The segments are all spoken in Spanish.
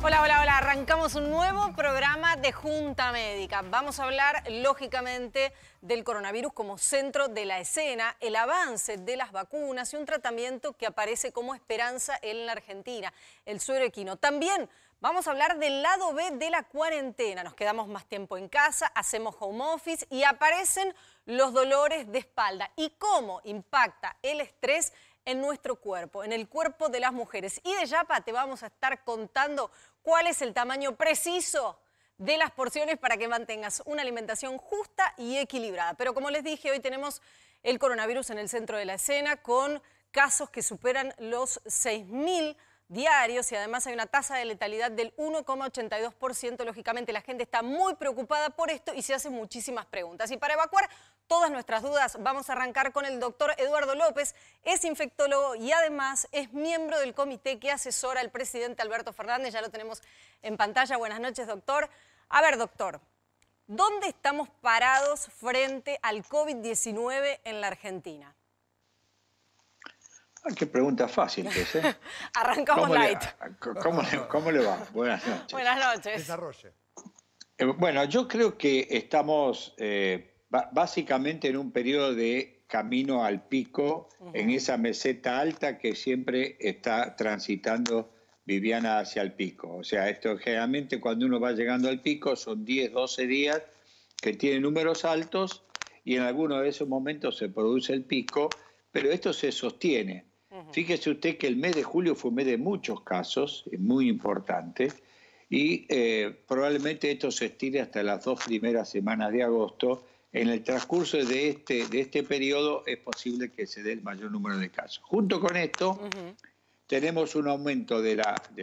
Hola, hola, hola. Arrancamos un nuevo programa de Junta Médica. Vamos a hablar, lógicamente, del coronavirus como centro de la escena, el avance de las vacunas y un tratamiento que aparece como esperanza en la Argentina, el suero equino. También vamos a hablar del lado B de la cuarentena. Nos quedamos más tiempo en casa, hacemos home office y aparecen los dolores de espalda y cómo impacta el estrés en nuestro cuerpo, en el cuerpo de las mujeres. Y de Yapa te vamos a estar contando cuál es el tamaño preciso de las porciones para que mantengas una alimentación justa y equilibrada. Pero como les dije, hoy tenemos el coronavirus en el centro de la escena con casos que superan los 6.000 diarios y además hay una tasa de letalidad del 1,82%. Lógicamente la gente está muy preocupada por esto y se hacen muchísimas preguntas. Y para evacuar todas nuestras dudas vamos a arrancar con el doctor Eduardo López. Es infectólogo y además es miembro del comité que asesora al presidente Alberto Fernández. Ya lo tenemos en pantalla. Buenas noches, doctor. A ver, doctor, ¿dónde estamos parados frente al COVID-19 en la Argentina? Ah, qué pregunta fácil, pues, ¿eh? Arrancamos light. ¿Cómo le va? Buenas noches. Buenas noches. Desarrolle. Bueno, yo creo que estamos básicamente en un periodo de camino al pico, en esa meseta alta que siempre está transitando Viviana hacia el pico. O sea, esto generalmente cuando uno va llegando al pico son 10, 12 días que tienen números altos y en algunos de esos momentos se produce el pico, pero esto se sostiene. Fíjese usted que el mes de julio fue un mes de muchos casos, muy importante, y probablemente esto se estire hasta las 2 primeras semanas de agosto. En el transcurso de este periodo es posible que se dé el mayor número de casos. Junto con esto, tenemos un aumento del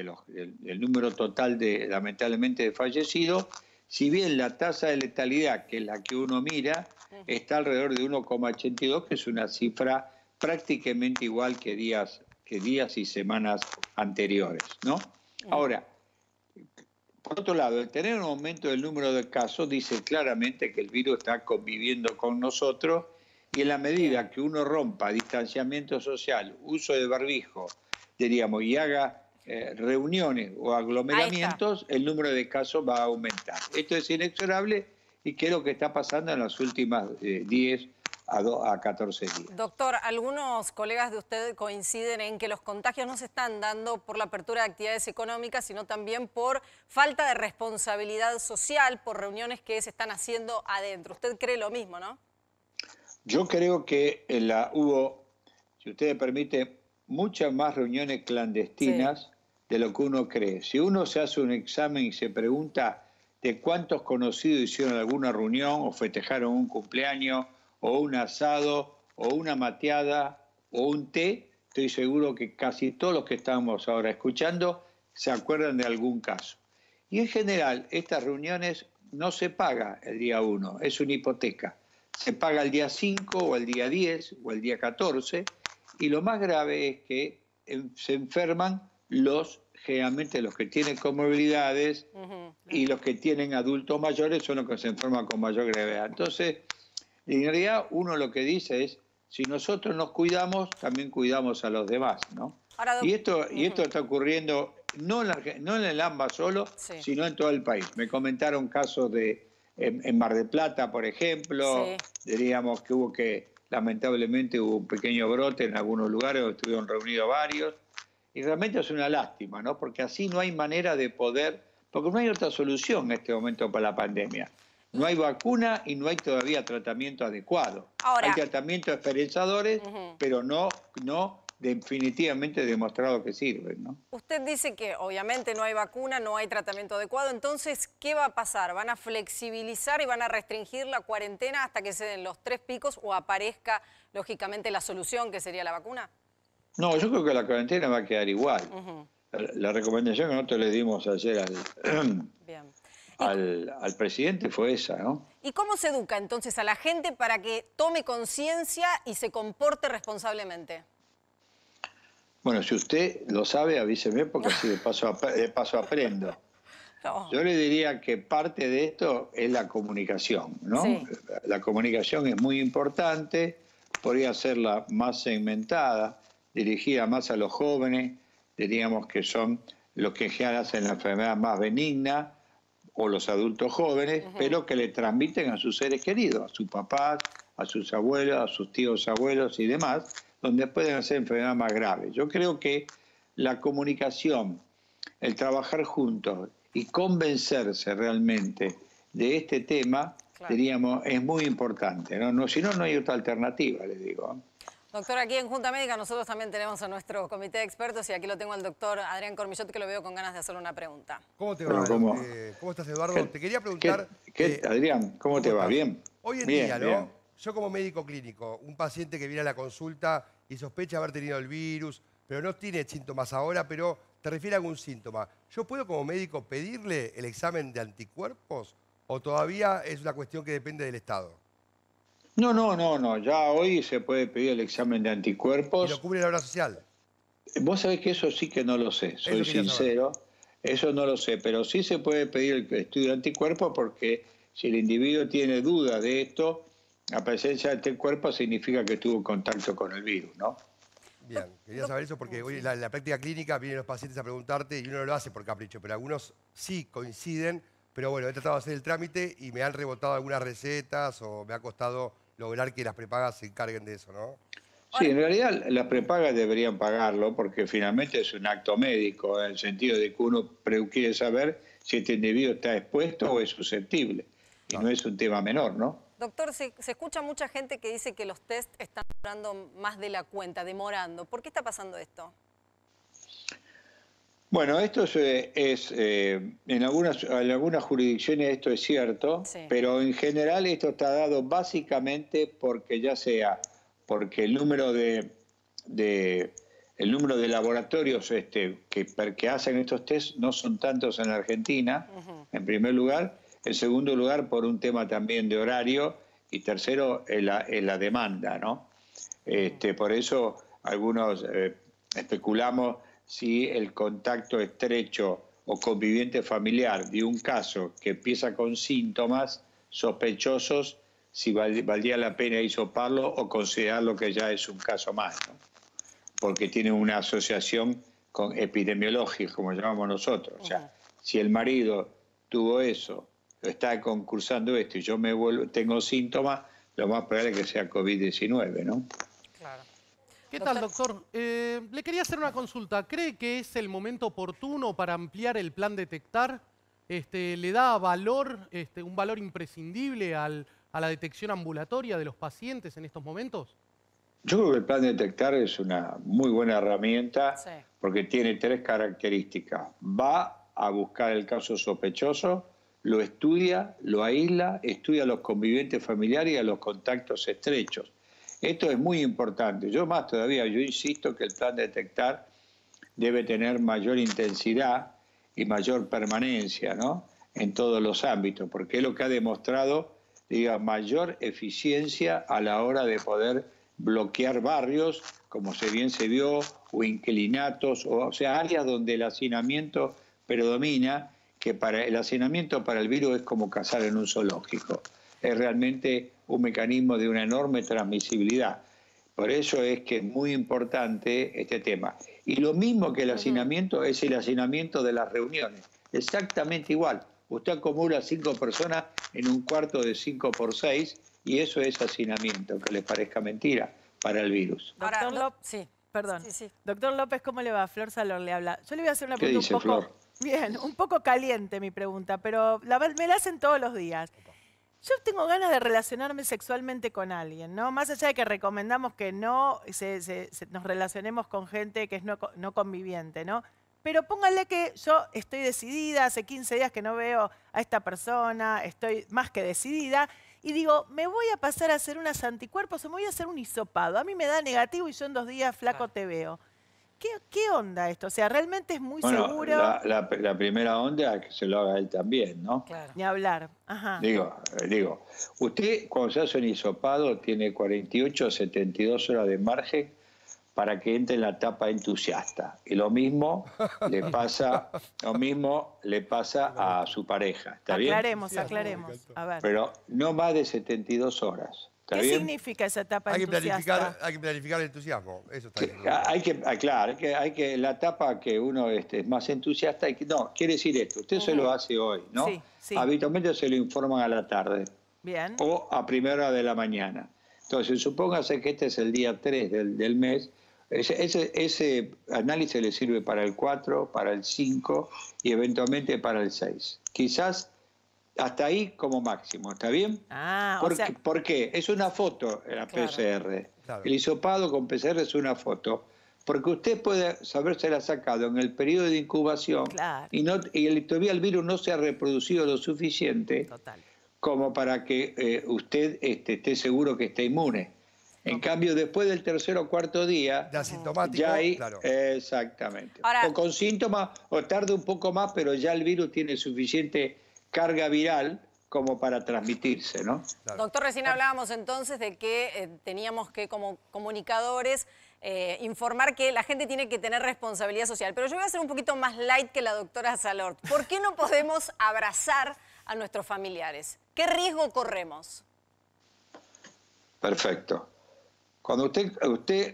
número total lamentablemente, de fallecidos, si bien la tasa de letalidad, que es la que uno mira, está alrededor de 1,82, que es una cifra prácticamente igual que días y semanas anteriores, ¿no? Ahora, por otro lado, el tener un aumento del número de casos dice claramente que el virus está conviviendo con nosotros y en la medida que uno rompa distanciamiento social, uso de barbijo, diríamos, y haga reuniones o aglomeramientos, el número de casos va a aumentar. Esto es inexorable y que es lo que está pasando en las últimas 10 a 14 días. Doctor, algunos colegas de usted coinciden en que los contagios no se están dando por la apertura de actividades económicas, sino también por falta de responsabilidad social, por reuniones que se están haciendo adentro. ¿Usted cree lo mismo, no? Yo creo que hubo, si usted me permite, muchas más reuniones clandestinas de lo que uno cree. Si uno se hace un examen y se pregunta de cuántos conocidos hicieron alguna reunión o festejaron un cumpleaños, o un asado, o una mateada, o un té, estoy seguro que casi todos los que estamos ahora escuchando se acuerdan de algún caso. Y en general, estas reuniones no se paga el día 1, es una hipoteca. Se paga el día 5, o el día 10, o el día 14, y lo más grave es que se enferman generalmente los que tienen comorbilidades y los que tienen adultos mayores son los que se enferman con mayor gravedad. Entonces, en realidad uno lo que dice es, si nosotros nos cuidamos, también cuidamos a los demás, ¿no? Ahora, y esto está ocurriendo no en el AMBA solo, sino en todo el país. Me comentaron casos en Mar del Plata, por ejemplo, diríamos que lamentablemente hubo un pequeño brote en algunos lugares donde estuvieron reunidos varios, y realmente es una lástima, ¿no? Porque así no hay manera de poder, porque no hay otra solución en este momento para la pandemia. No hay vacuna y no hay todavía tratamiento adecuado. Ahora, hay tratamientos esperanzadores, pero no definitivamente demostrado que sirven, ¿no? Usted dice que obviamente no hay vacuna, no hay tratamiento adecuado. Entonces, ¿qué va a pasar? ¿Van a flexibilizar y van a restringir la cuarentena hasta que se den los 3 picos o aparezca, lógicamente, la solución, que sería la vacuna? No, yo creo que la cuarentena va a quedar igual. La recomendación que nosotros le dimos ayer al presidente fue esa, ¿no? ¿Y cómo se educa entonces a la gente para que tome conciencia y se comporte responsablemente? Bueno, si usted lo sabe, avíseme porque así de paso aprendo. No. Yo le diría que parte de esto es la comunicación, ¿no? Sí. La comunicación es muy importante, podría serla más segmentada, dirigida más a los jóvenes, diríamos que son los que en general hacen la enfermedad más benigna, o los adultos jóvenes, pero que le transmiten a sus seres queridos, a sus papás, a sus abuelos, a sus tíos abuelos y demás, donde pueden hacer enfermedades más graves. Yo creo que la comunicación, el trabajar juntos y convencerse realmente de este tema, diríamos, es muy importante, ¿no? Si no, no hay otra alternativa, les digo. Doctor, aquí en Junta Médica nosotros también tenemos a nuestro comité de expertos y aquí lo tengo al doctor Adrián Cormillot, que lo veo con ganas de hacerle una pregunta. ¿Cómo te va? ¿Cómo estás, Eduardo? Te quería preguntar... Adrián, ¿cómo te va? ¿Bien? Hoy en día, ¿no? Yo como médico clínico, un paciente que viene a la consulta y sospecha haber tenido el virus, pero no tiene síntomas ahora, pero te refiere a algún síntoma. ¿Yo puedo como médico pedirle el examen de anticuerpos o todavía es una cuestión que depende del Estado? No. Ya hoy se puede pedir el examen de anticuerpos. ¿Y lo cubre la obra social? Vos sabés que eso sí que no lo sé, soy sincero. Eso no lo sé, pero sí se puede pedir el estudio de anticuerpos porque si el individuo tiene duda de esto, la presencia de anticuerpos significa que tuvo contacto con el virus, ¿no? Bien, quería saber eso porque hoy en la práctica clínica vienen los pacientes a preguntarte y uno no lo hace por capricho, pero algunos sí coinciden. Pero bueno, he tratado de hacer el trámite y me han rebotado algunas recetas o me ha costado lograr que las prepagas se encarguen de eso, ¿no? Sí, en realidad las prepagas deberían pagarlo porque finalmente es un acto médico, en el sentido de que uno quiere saber si este individuo está expuesto o es susceptible. Y no es un tema menor, ¿no? Doctor, se escucha mucha gente que dice que los test están durando más de la cuenta, demorando. ¿Por qué está pasando esto? Bueno, esto en algunas jurisdicciones esto es cierto, pero en general esto está dado básicamente porque ya sea porque el número de laboratorios que hacen estos test no son tantos en Argentina, en primer lugar, en segundo lugar por un tema también de horario y tercero en la demanda, ¿no? Por eso algunos especulamos si el contacto estrecho o conviviente familiar de un caso que empieza con síntomas sospechosos, si valdría la pena hisoparlo o considerarlo que ya es un caso más, ¿no? Porque tiene una asociación epidemiológica, como llamamos nosotros. O sea, si el marido tuvo eso, está concursando esto y yo tengo síntomas, lo más probable es que sea COVID-19, ¿no? Claro. ¿Qué tal, doctor? Le quería hacer una consulta. ¿Cree que es el momento oportuno para ampliar el plan Detectar? ¿Le da valor, un valor imprescindible a la detección ambulatoria de los pacientes en estos momentos? Yo creo que el plan Detectar es una muy buena herramienta porque tiene tres características. Va a buscar el caso sospechoso, lo estudia, lo aísla, estudia a los convivientes familiares y a los contactos estrechos. Esto es muy importante. Yo más todavía, yo insisto que el plan Detectar debe tener mayor intensidad y mayor permanencia, ¿no? En todos los ámbitos, porque es lo que ha demostrado, mayor eficiencia a la hora de poder bloquear barrios, como bien se vio, o inquilinatos, o sea, áreas donde el hacinamiento predomina, que el hacinamiento para el virus es como cazar en un zoológico. Es realmente un mecanismo de una enorme transmisibilidad. Por eso es que es muy importante este tema. Y lo mismo que el hacinamiento es el hacinamiento de las reuniones. Exactamente igual. Usted acumula 5 personas en un cuarto de 5 por 6 y eso es hacinamiento, que les parezca mentira, para el virus. Doctor López, perdón. Doctor López, ¿cómo le va? Flor Salor le habla. Yo le voy a hacer una pregunta un poco... Flor? Bien, un poco caliente mi pregunta, pero me la hacen todos los días. Yo tengo ganas de relacionarme sexualmente con alguien, ¿no? Más allá de que recomendamos que no nos relacionemos con gente que es no conviviente, ¿no? Pero póngale que yo estoy decidida, hace 15 días que no veo a esta persona, estoy más que decidida, y digo, me voy a pasar a hacer unos anticuerpos o me voy a hacer un hisopado. A mí me da negativo y yo en 2 días flaco te veo. ¿Qué onda esto? O sea, ¿realmente es muy seguro? La primera onda es que se lo haga él también, ¿no? Claro. Ni hablar. Ajá. Digo, usted cuando se hace un hisopado tiene 48 a 72 horas de margen para que entre en la etapa entusiasta. Y lo mismo le pasa a su pareja. ¿Está bien? Aclaremos. A ver. Pero no más de 72 horas. ¿Está ¿Qué bien? significa esa etapa entusiasta? Hay que planificar el entusiasmo. Eso está bien. Claro, la etapa que uno es más entusiasta, no, quiere decir esto, usted se lo hace hoy, ¿no? Sí, sí. Habitualmente se lo informan a la tarde. Bien. O a primera hora de la mañana. Entonces, supóngase que este es el día 3 del mes, ese análisis le sirve para el 4, para el 5 y eventualmente para el 6. Quizás hasta ahí como máximo, ¿está bien? ¿Por qué? Es una foto la PCR. Claro. El hisopado con PCR es una foto. Porque usted puede habérsela sacado en el periodo de incubación y todavía el virus no se ha reproducido lo suficiente como para que usted esté seguro que esté inmune. En cambio, después del tercer o cuarto día, de asintomático, ya hay, claro. Exactamente. Ahora, o con síntomas, o tarde un poco más, pero ya el virus tiene suficiente carga viral como para transmitirse, ¿no? Claro. Doctor, recién hablábamos entonces de que teníamos que, como comunicadores, informar que la gente tiene que tener responsabilidad social. Pero yo voy a ser un poquito más light que la doctora Salort. ¿Por qué no podemos abrazar a nuestros familiares? ¿Qué riesgo corremos? Perfecto. Cuando usted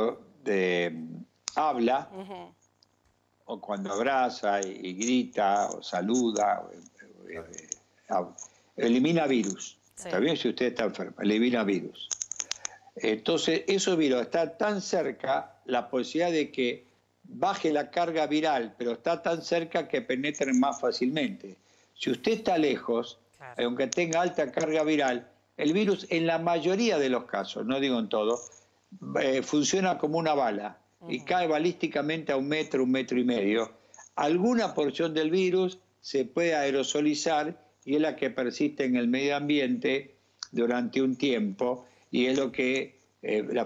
habla, o cuando abraza y grita, o saluda, elimina virus. Sí. ¿Está bien? Si usted está enfermo, elimina virus. Entonces, esos virus están tan cerca, la posibilidad de que baje la carga viral, pero está tan cerca que penetren más fácilmente. Si usted está lejos, aunque tenga alta carga viral, el virus en la mayoría de los casos, no digo en todos, funciona como una bala y cae balísticamente a 1 metro, 1,5 metros. Alguna porción del virus se puede aerosolizar y es la que persiste en el medio ambiente durante un tiempo y es lo que la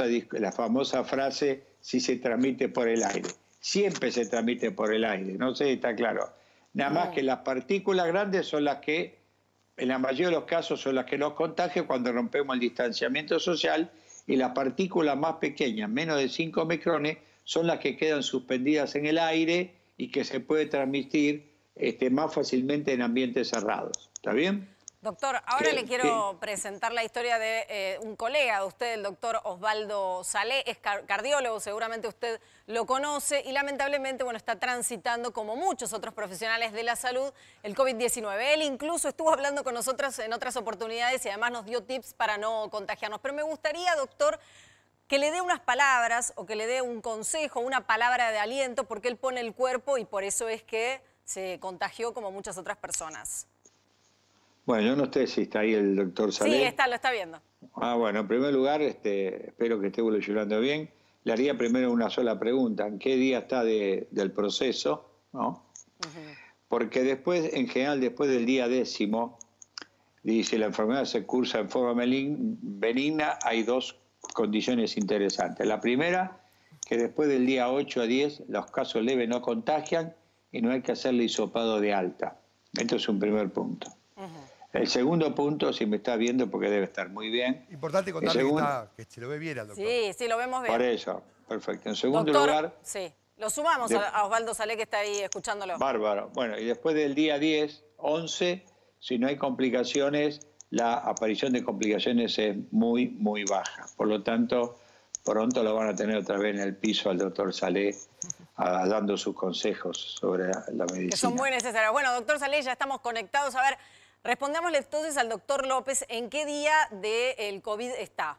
famosa frase, si se transmite por el aire. Siempre se transmite por el aire, no sé si está claro. Nada más que las partículas grandes son las que, en la mayoría de los casos, son las que nos contagian cuando rompemos el distanciamiento social, y las partículas más pequeñas, menos de 5 micrones, son las que quedan suspendidas en el aire y que se puede transmitir más fácilmente en ambientes cerrados. ¿Está bien? Doctor, ahora le quiero presentar la historia de un colega de usted, el doctor Osvaldo Salé. Es cardiólogo, seguramente usted lo conoce y lamentablemente está transitando, como muchos otros profesionales de la salud, el COVID-19. Él incluso estuvo hablando con nosotros en otras oportunidades y además nos dio tips para no contagiarnos. Pero me gustaría, doctor, que le dé unas palabras o que le dé un consejo, una palabra de aliento, porque él pone el cuerpo y por eso es que se contagió como muchas otras personas. Bueno, yo no sé si está ahí el doctor Salé. Sí, lo está viendo. Bueno, en primer lugar, espero que esté evolucionando bien. Le haría primero una sola pregunta. ¿En qué día está del proceso? ¿No? Porque después, en general, después del día 10, dice la enfermedad se cursa en forma benigna, hay 2 condiciones interesantes. La primera, que después del día 8 a 10, los casos leves no contagian y no hay que hacerle hisopado de alta. Esto es un primer punto. El segundo punto, si me está viendo, porque debe estar muy bien. Importante contarle que se lo ve bien al doctor. Sí, lo vemos bien. Por eso, perfecto. En segundo doctor, lugar... Sí, lo sumamos a Osvaldo Salé, que está ahí escuchándolo. Bárbaro. Bueno, y después del día 10, 11, si no hay complicaciones, la aparición de complicaciones es muy, muy baja. Por lo tanto, pronto lo van a tener otra vez en el piso al doctor Salé, dando sus consejos sobre la medicina. Que son muy necesarios. Bueno, doctor Salé, ya estamos conectados. A ver, respondámosle entonces al doctor López, ¿en qué día del COVID está?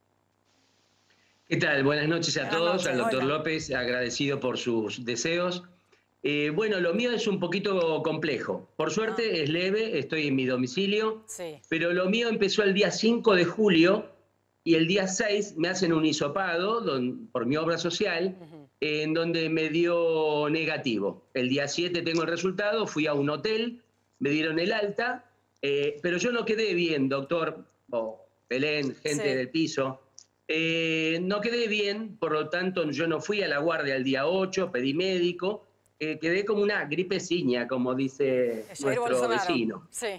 ¿Qué tal? Buenas noches a todos. Al doctor Hola. López, agradecido por sus deseos. Bueno, lo mío es un poquito complejo. Por suerte es leve, estoy en mi domicilio, pero lo mío empezó el día 5 de julio y el día 6 me hacen un hisopado por mi obra social, en donde me dio negativo. El día 7 tengo el resultado, fui a un hotel, me dieron el alta, pero yo no quedé bien, doctor, Belén, gente del piso. No quedé bien, por lo tanto yo no fui a la guardia el día 8, pedí médico, quedé como una gripeciña, como dice nuestro vecino. Sí.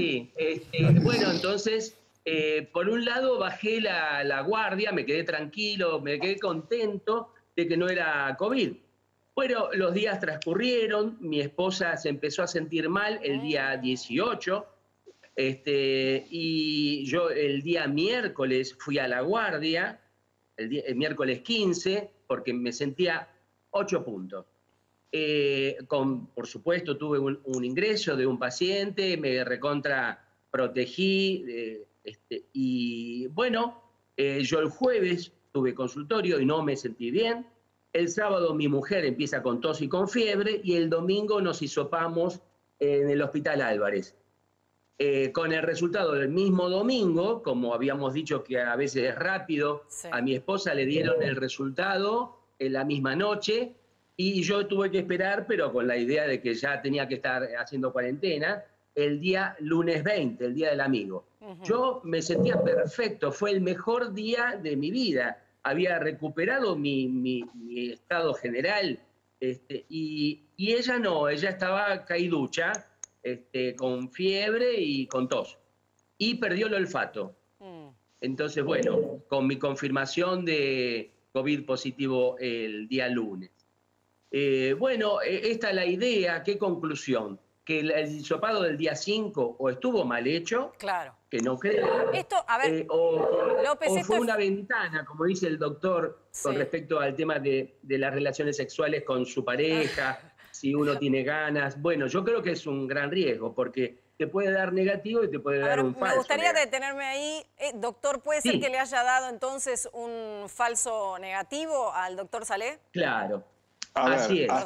Bueno, entonces, por un lado bajé la guardia, me quedé tranquilo, me quedé contento de que no era COVID. Bueno, los días transcurrieron, mi esposa se empezó a sentir mal el día 18, Y yo el día miércoles fui a la guardia, el miércoles 15, porque me sentía 8 puntos. Por supuesto, tuve un ingreso de un paciente, me recontra protegí, y bueno, yo el jueves tuve consultorio y no me sentí bien. El sábado mi mujer empieza con tos y con fiebre, y el domingo nos hisopamos en el Hospital Álvarez. Con el resultado del mismo domingo, como habíamos dicho que a veces es rápido, sí, a mi esposa le dieron el resultado en la misma noche, y yo tuve que esperar, pero con la idea de que ya tenía que estar haciendo cuarentena, el día lunes 20, el Día del Amigo. Yo me sentía perfecto, fue el mejor día de mi vida. Había recuperado mi estado general, y ella no, ella estaba caiducha, con fiebre y con tos. Y perdió el olfato. Entonces, bueno, con mi confirmación de COVID positivo el día lunes. Bueno, esta es la idea. ¿Qué conclusión? Que el hisopado del día 5 o estuvo mal hecho, claro, que no creo, esto, a ver, López, o fue una ventana, como dice el doctor, sí, con respecto al tema de las relaciones sexuales con su pareja, si uno tiene ganas. Bueno, yo creo que es un gran riesgo, porque te puede dar negativo y te puede dar un falso. Me gustaría detenerme ahí. Doctor, ¿puede ser que le haya dado entonces un falso negativo al doctor Salé? Claro. Así es.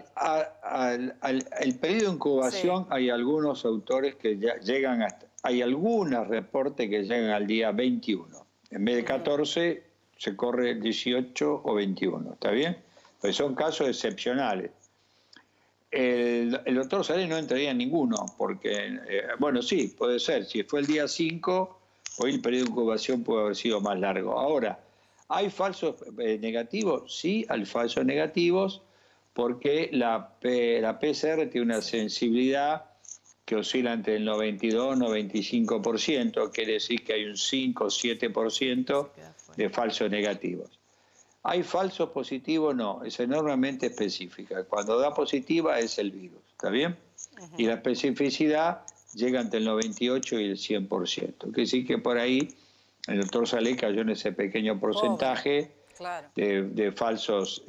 El periodo de incubación, sí, hay algunos autores que ya llegan hasta, hay algunos reportes que llegan al día 21. En vez de 14 se corre 18 o 21, ¿está bien? Pues son casos excepcionales. El doctor Salé no entraría en ninguno, porque, bueno, sí, puede ser. Si fue el día 5, hoy el periodo de incubación puede haber sido más largo. Ahora, ¿hay falsos negativos? Sí, hay falsos negativos, porque la PCR tiene una sensibilidad que oscila entre el 92 y 95%, quiere decir que hay un 5 o 7% de falsos negativos. ¿Hay falsos positivos? No, es enormemente específica. Cuando da positiva es el virus, ¿está bien? Y la especificidad llega entre el 98 y el 100%. Quiere decir que por ahí el doctor Salé cayó en ese pequeño porcentaje, claro, de falsos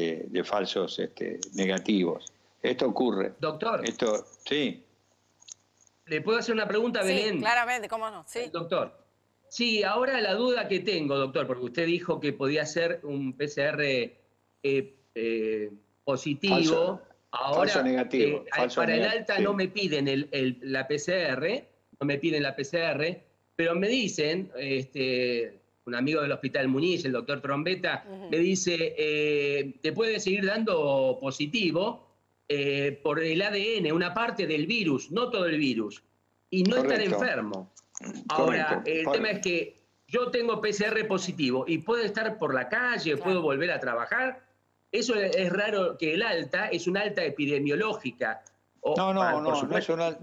negativos. Esto ocurre. Doctor. Esto, sí. ¿Le puedo hacer una pregunta, Belén? Sí, claramente, cómo no. Sí. Doctor. Sí, ahora la duda que tengo, doctor, porque usted dijo que podía ser un PCR positivo. Ahora, falso negativo. Para el alta no me piden la PCR, no me piden la PCR, pero me dicen, un amigo del Hospital Muñiz, el doctor Trombetta, me dice, te puede seguir dando positivo por el ADN, una parte del virus, no todo el virus, y no estar enfermo. Ahora, el tema es que yo tengo PCR positivo y puedo estar por la calle, claro, puedo volver a trabajar. Eso es raro, que el alta es una alta epidemiológica. No.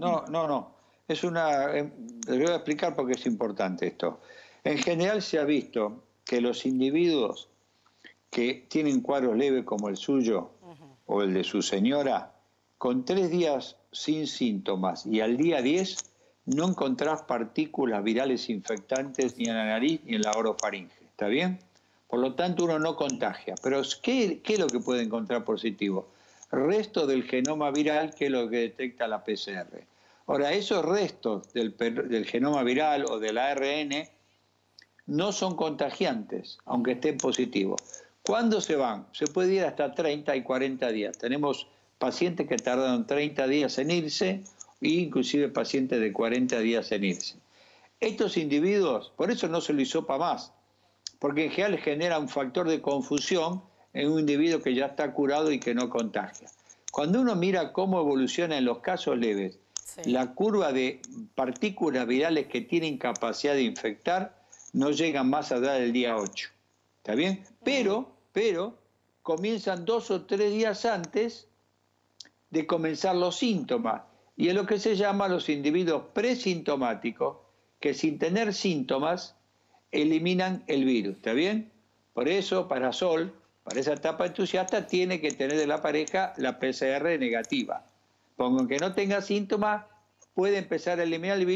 Es una... Les voy a explicar porque es importante esto. En general se ha visto que los individuos que tienen cuadros leves como el suyo o el de su señora, con 3 días sin síntomas y al día 10 no encontrás partículas virales infectantes ni en la nariz ni en la orofaringe, ¿está bien? Por lo tanto, uno no contagia. Pero ¿qué es lo que puede encontrar positivo? Restos del genoma viral, que es lo que detecta la PCR. Ahora, esos restos del genoma viral o del ARN no son contagiantes, aunque estén positivos. ¿Cuándo se van? Se puede ir hasta 30 y 40 días. Tenemos pacientes que tardaron 30 días en irse, e inclusive pacientes de 40 días en irse. Estos individuos, por eso no se lo hisopa más, porque en general genera un factor de confusión en un individuo que ya está curado y que no contagia. Cuando uno mira cómo evoluciona en los casos leves, sí, la curva de partículas virales que tienen capacidad de infectar no llegan más allá del día 8. ¿Está bien? Pero comienzan 2 o 3 días antes de comenzar los síntomas. Y es lo que se llama los individuos presintomáticos, que sin tener síntomas eliminan el virus, ¿está bien? Por eso, para Sol, para esa etapa entusiasta, tiene que tener de la pareja la PCR negativa. Porque aunque no tenga síntomas, puede empezar a eliminar el virus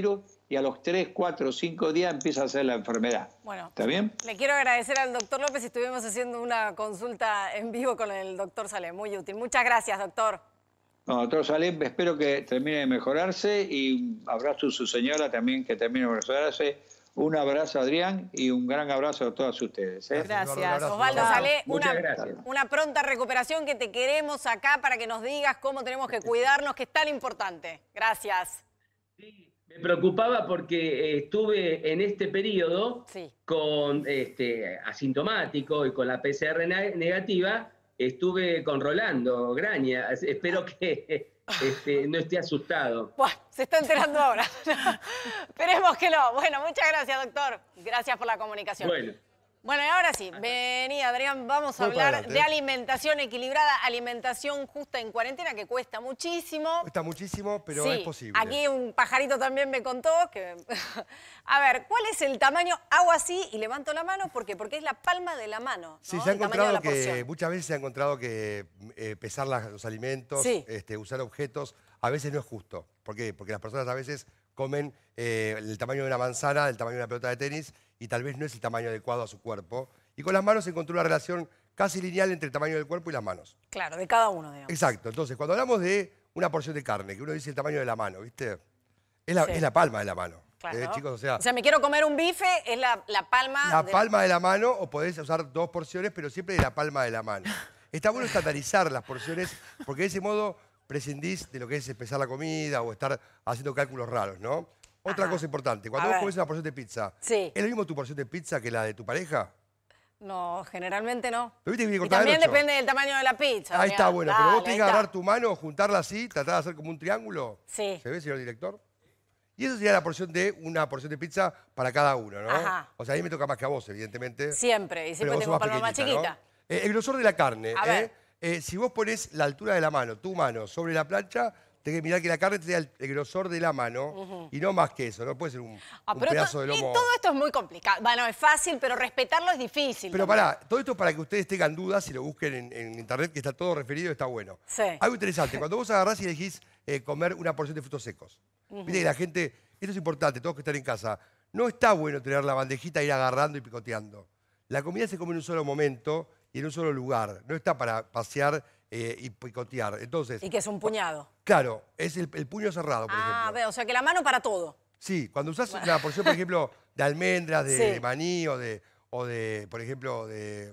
y a los 3, 4, 5 días empieza a hacer la enfermedad. Bueno, ¿Está bien? Le quiero agradecer al doctor López. Estuvimos haciendo una consulta en vivo con el doctor Salem, muy útil. Muchas gracias, doctor. No, doctor Salem, espero que termine de mejorarse y un abrazo a su señora también que termine de mejorarse. Un abrazo, Adrián, y un gran abrazo a todos ustedes. Gracias. Osvaldo Salé, gracias. una pronta recuperación, que te queremos acá para que nos digas cómo tenemos que cuidarnos, que es tan importante. Gracias. Sí, me preocupaba porque estuve en este periodo con asintomático y con la PCR negativa, estuve con Rolando Graña. Espero que no esté asustado. Buah, se está enterando ahora. Esperemos que no. Bueno, muchas gracias, doctor. Gracias por la comunicación. Bueno, y ahora sí, vení, Adrián, vamos a hablar de alimentación equilibrada, alimentación justa en cuarentena, que cuesta muchísimo. Cuesta muchísimo, pero es posible. Aquí un pajarito también me contó que... A ver, ¿cuál es el tamaño? Hago así y levanto la mano. ¿Por qué? Porque es la palma de la mano, ¿no? Sí, se ha encontrado que muchas veces se ha encontrado que pesar los alimentos, usar objetos, a veces no es justo. ¿Por qué? Porque las personas a veces comen el tamaño de una manzana, el tamaño de una pelota de tenis, y tal vez no es el tamaño adecuado a su cuerpo. Y con las manos se encontró una relación casi lineal entre el tamaño del cuerpo y las manos. Claro, de cada uno, digamos. Exacto. Entonces, cuando hablamos de una porción de carne, que uno dice el tamaño de la mano, ¿viste? Es la palma de la mano. Claro. Chicos, o sea, me quiero comer un bife, es la palma... La palma de la mano, o podés usar 2 porciones, pero siempre de la palma de la mano. Está bueno estandarizar las porciones, porque de ese modo prescindís de lo que es pesar la comida o estar haciendo cálculos raros, ¿no? Otra cosa importante, cuando vos comés una porción de pizza, ¿es lo mismo tu porción de pizza que la de tu pareja? No, generalmente no. ¿Lo viste que viene Y cortada también en 8? depende del tamaño de la pizza. Ahí está, bueno, pero vos tenés que agarrar tu mano, juntarla así, tratar de hacer como un triángulo. Sí. ¿Se ve, señor director? Y eso sería la porción de una porción de pizza para cada uno, ¿no? Ajá. O sea, a mí me toca más que a vos, evidentemente. Siempre, y siempre tengo palma más chiquita. ¿no? El grosor de la carne, A ver. si vos pones la altura de la mano, tu mano, sobre la plancha, tenés que mirar que la carne te dé el grosor de la mano y no más que eso, no puede ser un pedazo de lomo. Y todo esto es muy complicado. Bueno, es fácil, pero respetarlo es difícil. Pero pará, todo esto para que ustedes tengan dudas, si lo busquen en internet, que está todo referido, está bueno. Sí. Algo interesante, cuando vos agarrás y elegís comer una porción de frutos secos, viste que la gente, esto es importante, todos que están en casa, no está bueno tener la bandejita e ir agarrando y picoteando. La comida se come en un solo momento y en un solo lugar, no está para pasear y picotear. Entonces, y que es un puñado. Claro, es el puño cerrado, por ejemplo. Ah, veo, o sea que la mano para todo. Sí, cuando usás una porción, por ejemplo, de almendras, de maní o de, por ejemplo, de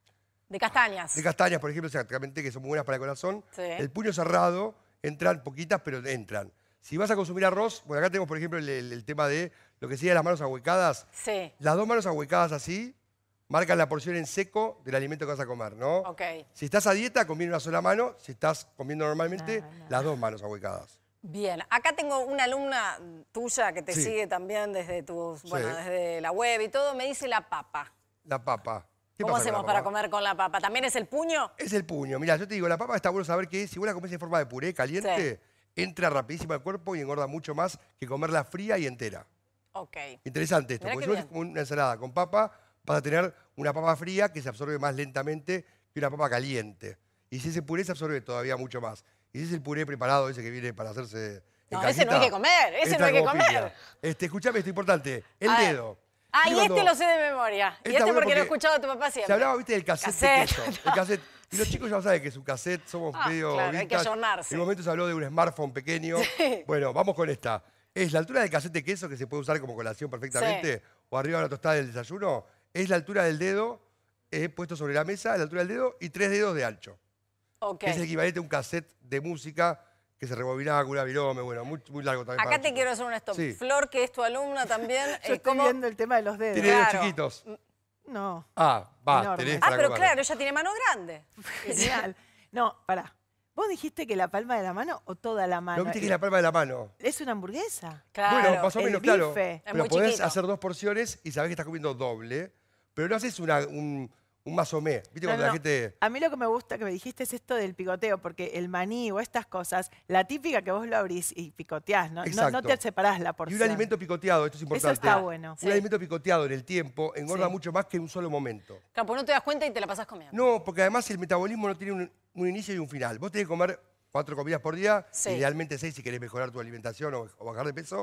castañas. De castañas, por ejemplo, exactamente, que son muy buenas para el corazón. Sí. El puño cerrado, entran poquitas, pero entran. Si vas a consumir arroz, bueno, acá tenemos, por ejemplo, el tema de lo que sería las manos ahuecadas. Sí. Las 2 manos ahuecadas así marcan la porción en seco del alimento que vas a comer, ¿no? Ok. Si estás a dieta, conviene una sola mano. Si estás comiendo normalmente, las 2 manos ahuecadas. Bien, acá tengo una alumna tuya que te sigue también desde desde la web y todo, me dice la papa. La papa. ¿Cómo hacemos para comer con la papa? ¿También es el puño? Es el puño. Mirá, yo te digo, la papa está bueno saber que si vos la comés en forma de puré caliente, entra rapidísimo al cuerpo y engorda mucho más que comerla fría y entera. Ok. Interesante esto, porque si vos como una ensalada con papa, vas a tener una papa fría que se absorbe más lentamente que una papa caliente. Y si ese puré se absorbe todavía mucho más. Y si es el puré preparado, ese que viene para hacerse en ese no hay que comer, ese no hay que comer. Escuchame, esto es importante. El dedo. Ah, y este lo sé de memoria. Y este porque lo he escuchado a tu papá siempre. Se hablaba, viste, del cassette de queso. El cassette. Y los chicos ya no saben que es un cassette, somos medio claro, vintage. hay que ayornarse. En un momento se habló de un smartphone pequeño. Bueno, vamos con esta. Es la altura del cassette de queso, que se puede usar como colación perfectamente, o arriba de la tostada del desayuno. Es la altura del dedo, puesto sobre la mesa, la altura del dedo y 3 dedos de ancho. Okay. Es el equivalente a un cassette de música que se rebobinaba con una virome, bueno, muy largo también. Acá te quiero hacer un stop. Sí. Flor, que es tu alumna también. Yo estoy viendo el tema de los dedos. ¿Tiene dedos chiquitos? No. Ah, va, enorme. tenés pero claro, ella tiene mano grande. Genial. No, pará. ¿Vos dijiste que la palma de la mano o toda la mano? ¿No viste que es la palma de la mano? ¿Es una hamburguesa? Claro. Bueno, más o menos, claro. Bife. Pero podés hacer 2 porciones y sabés que estás comiendo doble, pero no haces un masomé. ¿Viste cuando la gente...? A mí lo que me gusta que me dijiste es esto del picoteo, porque el maní o estas cosas, la típica que vos lo abrís y picoteás, ¿no? No te separás la porción. Y un alimento picoteado, esto es importante. Eso está bueno. Un alimento picoteado en el tiempo engorda mucho más que en un solo momento. Claro, pues no te das cuenta y te la pasás comiendo. No, porque además el metabolismo no tiene un inicio y un final. Vos tenés que comer 4 comidas por día, idealmente 6 si querés mejorar tu alimentación o bajar de peso,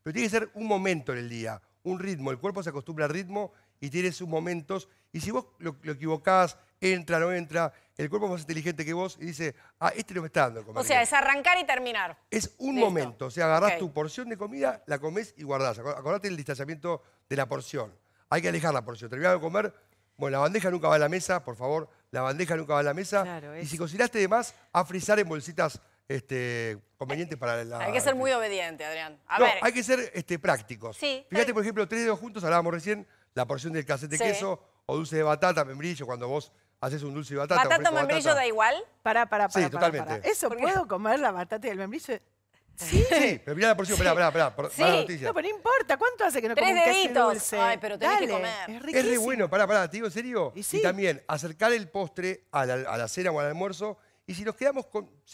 pero tiene que ser un momento en el día, un ritmo. El cuerpo se acostumbra al ritmo y tiene sus momentos. Y si vos lo equivocás, entra, no entra, el cuerpo es más inteligente que vos y dice, este no me está dando de comer. O sea, es arrancar y terminar. Es un momento, o sea, agarrás tu porción de comida, la comés y guardás. Acordate el distanciamiento de la porción. Hay que alejar la porción. Terminás de comer, bueno, la bandeja nunca va a la mesa, por favor, la bandeja nunca va a la mesa. Claro, y si cocinaste de más, a frizar en bolsitas convenientes para la... Hay que ser muy obediente, Adrián. Hay que ser prácticos. Sí, Fíjate, por ejemplo, 3 dedos juntos, hablábamos recién, la porción del cassette de queso o dulce de batata, membrillo, cuando vos haces un dulce de batata. ¿Batata o membrillo da igual? Pará. Sí, totalmente. ¿Eso puedo comer la batata y el membrillo? Sí. Sí, pero mirá la porción, esperá, Sí. mala noticia. No, pero no importa. ¿Cuánto hace que no como 3 un queso y deditos. dulce? Ay, pero tenés que Dale, comer. Es Es riquísimo. re bueno, pará, te digo en serio. Y sí. también acercar el postre a la cena o al almuerzo. Y si nos quedamos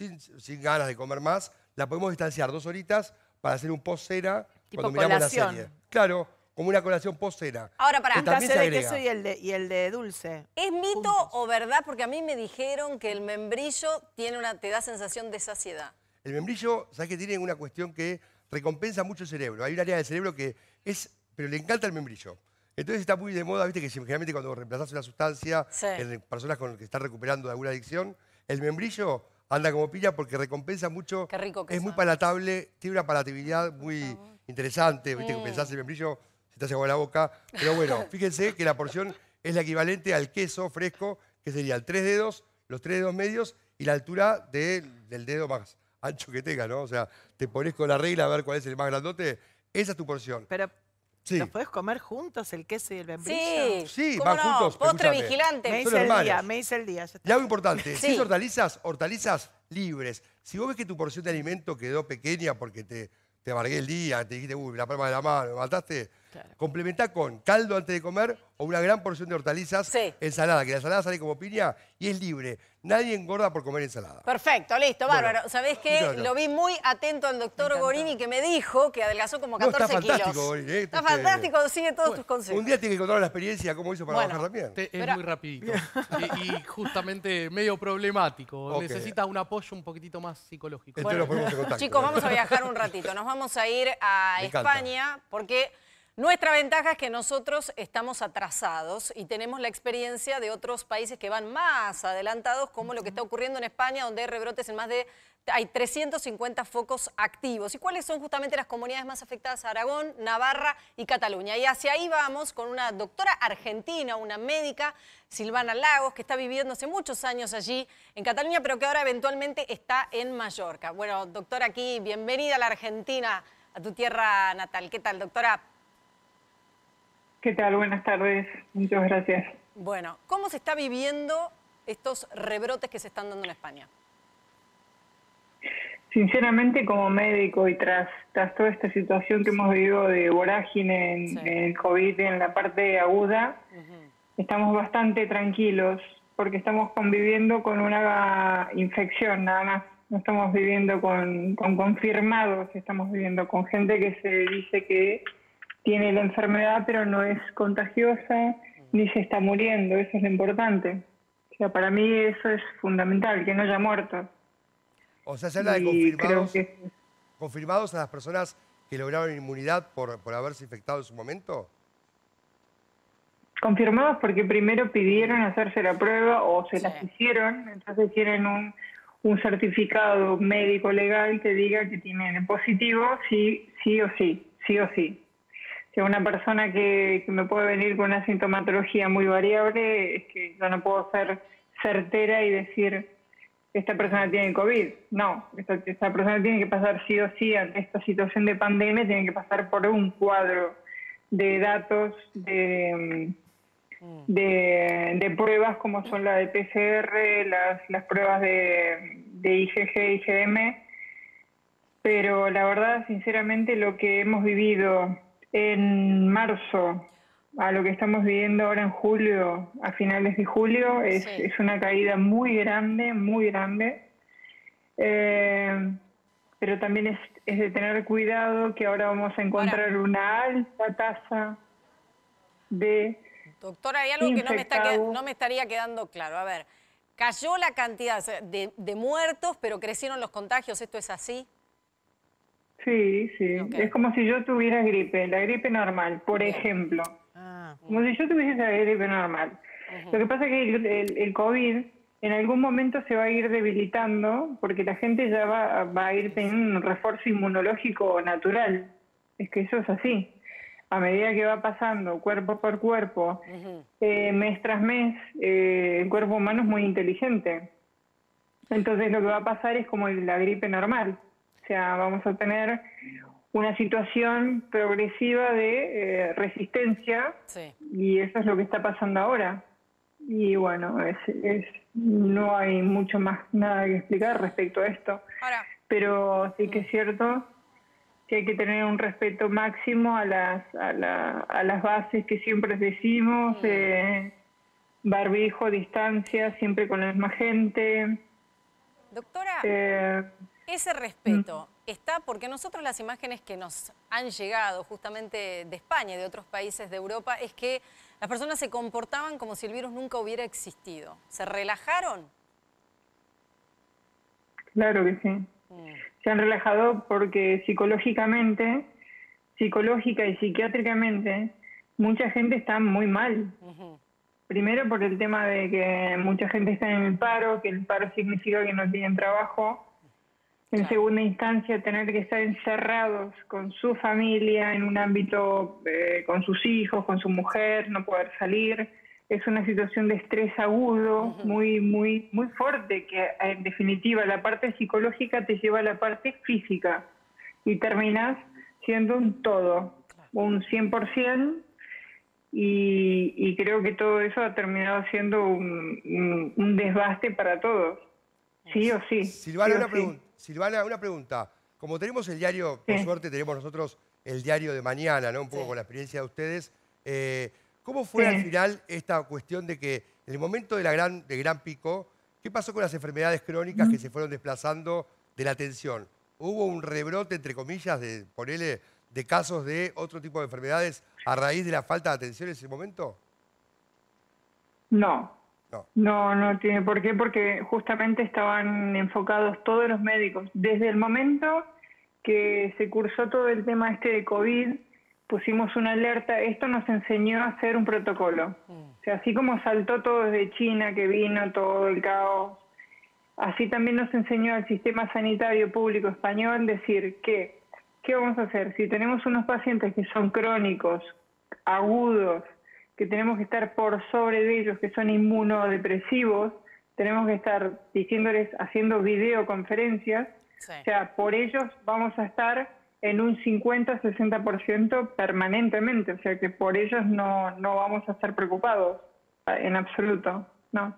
sin ganas de comer más, la podemos distanciar 2 horitas para hacer un post-cena Tipo cuando miramos colación. la serie. Claro, como una colación post-cena. Ahora, pará. Que Un también se cassette de agrega. queso y el de dulce. ¿Es mito Juntos. o verdad? Porque a mí me dijeron que el membrillo te da sensación de saciedad. El membrillo, ¿sabes que tiene una cuestión que recompensa mucho el cerebro? Hay un área del cerebro que pero le encanta el membrillo. Entonces está muy de moda, viste que generalmente cuando reemplazás una sustancia en personas que están recuperando de alguna adicción, el membrillo anda como piña porque recompensa mucho. Qué rico que es muy son. palatable, tiene una palatabilidad muy interesante, viste que pensás el membrillo, se te hace agua en la boca. Pero bueno, fíjense que la porción es la equivalente al queso fresco, que serían 3 dedos, los 3 dedos medios y la altura del dedo más ancho que tenga, ¿no? O sea, te pones con la regla a ver cuál es el más grandote. Esa es tu porción. Pero, Sí. ¿los podés comer juntos, el queso y el membrillo? Sí, ¿cómo van no? juntos. Postre escúchame. vigilante. Me Son hice el hermanos. día, ya está. Y algo importante, Sí. si es hortalizas libres. Si vos ves que tu porción de alimento quedó pequeña porque te amargué el día, te dijiste, uy, la palma de la mano, me mataste, Claro. complementá con caldo antes de comer o una gran porción de hortalizas, ensalada, que la ensalada sale como piña y es libre. Nadie engorda por comer ensalada. Perfecto, listo, Bueno, bárbaro. ¿Sabés qué? muchas gracias. Lo vi muy atento al doctor Gorini que me dijo que adelgazó como 14 está fantástico, kilos. Gorini, Está fantástico, sigue todos tus consejos. Un día tiene que contar la experiencia, cómo hizo para Bueno. bajar también. Es muy rapidito. y justamente medio problemático. Ok. Necesita un apoyo un poquitito más psicológico. Entonces nos ponemos en contacto. Chicos, vamos a viajar un ratito. Nos vamos a ir a Me encanta. España porque nuestra ventaja es que nosotros estamos atrasados y tenemos la experiencia de otros países que van más adelantados, como lo que está ocurriendo en España, donde hay rebrotes en hay 350 focos activos. ¿Y cuáles son justamente las comunidades más afectadas? Aragón, Navarra y Cataluña. Y hacia ahí vamos con una doctora argentina, una médica, Silvana Lagos, que está viviendo hace muchos años allí en Cataluña, pero que ahora eventualmente está en Mallorca. Bueno, doctora, aquí, bienvenida a la Argentina, a tu tierra natal. ¿Qué tal, doctora? ¿Qué tal? Buenas tardes. Muchas gracias. Bueno, ¿cómo se está viviendo estos rebrotes que se están dando en España? Sinceramente, como médico y tras toda esta situación que hemos vivido de vorágine en el COVID en la parte aguda, estamos bastante tranquilos porque estamos conviviendo con una infección nada más. No estamos viviendo con confirmados, estamos viviendo con gente que se dice que tiene la enfermedad pero no es contagiosa ni se está muriendo. Eso es lo importante. O sea, para mí eso es fundamental, que no haya muertos. O sea, se habla de confirmados a las personas que lograron inmunidad por haberse infectado en su momento. Confirmados porque primero pidieron hacerse la prueba o se las hicieron, entonces tienen un certificado médico legal que diga que tienen positivo, sí o sí. O sea, una persona que me puede venir con una sintomatología muy variable, es que yo no puedo ser certera y decir esta persona tiene COVID. No, esta persona tiene que pasar sí o sí ante esta situación de pandemia, tiene que pasar por un cuadro de datos de pruebas como son la de PCR, las pruebas de IgG, IgM, pero la verdad, sinceramente, lo que hemos vivido en marzo a lo que estamos viviendo ahora en julio, a finales de julio, es una caída muy grande, pero también es de tener cuidado que ahora vamos a encontrar una alta tasa de... Doctora, hay algo que no me estaría quedando claro. A ver, cayó la cantidad de muertos, pero crecieron los contagios. ¿Esto es así? Sí, sí. Okay. Es como si yo tuviera gripe, la gripe normal, por ejemplo. Como si yo tuviese la gripe normal. Lo que pasa es que el COVID en algún momento se va a ir debilitando porque la gente ya va a ir teniendo un refuerzo inmunológico natural. Es que eso es así. A medida que va pasando cuerpo por cuerpo, mes tras mes, el cuerpo humano es muy inteligente. Entonces lo que va a pasar es como la gripe normal. O sea, vamos a tener una situación progresiva de resistencia y eso es lo que está pasando ahora. Y bueno, no hay mucho más nada que explicar respecto a esto. Ahora, pero sí que es cierto que hay que tener un respeto máximo a las bases que siempre decimos, barbijo, distancia, siempre con la misma gente. Doctora, ese respeto está porque nosotros las imágenes que nos han llegado justamente de España y de otros países de Europa es que las personas se comportaban como si el virus nunca hubiera existido. ¿Se relajaron? Claro que sí. Se han relajado porque psicológica y psiquiátricamente, mucha gente está muy mal. Primero por el tema de que mucha gente está en el paro, que el paro significa que no tienen trabajo. En segunda instancia, tener que estar encerrados con su familia, en un ámbito con sus hijos, con su mujer, no poder salir. Es una situación de estrés agudo, muy, muy, muy fuerte, que en definitiva la parte psicológica te lleva a la parte física y terminas siendo un todo, un 100%, y creo que todo eso ha terminado siendo un desbaste para todos, sí o sí. Silvana, una pregunta. Como tenemos el diario, por suerte tenemos nosotros el diario de mañana, ¿no? Un poco con la experiencia de ustedes. ¿Cómo fue al final esta cuestión de que en el momento de gran pico, qué pasó con las enfermedades crónicas que se fueron desplazando de la atención? ¿Hubo un rebrote, entre comillas, de casos de otro tipo de enfermedades a raíz de la falta de atención en ese momento? No tiene por qué, porque justamente estaban enfocados todos los médicos. Desde el momento que se cursó todo el tema de COVID, pusimos una alerta. Esto nos enseñó a hacer un protocolo. O sea, así como saltó todo desde China, que vino todo el caos, así también nos enseñó al sistema sanitario público español decir que, ¿qué vamos a hacer? Si tenemos unos pacientes que son crónicos, agudos, que tenemos que estar por sobre de ellos, que son inmunodepresivos, tenemos que estar diciéndoles, haciendo videoconferencias, o sea, por ellos vamos a estar en un 50-60% permanentemente, o sea que por ellos no vamos a estar preocupados, en absoluto, no.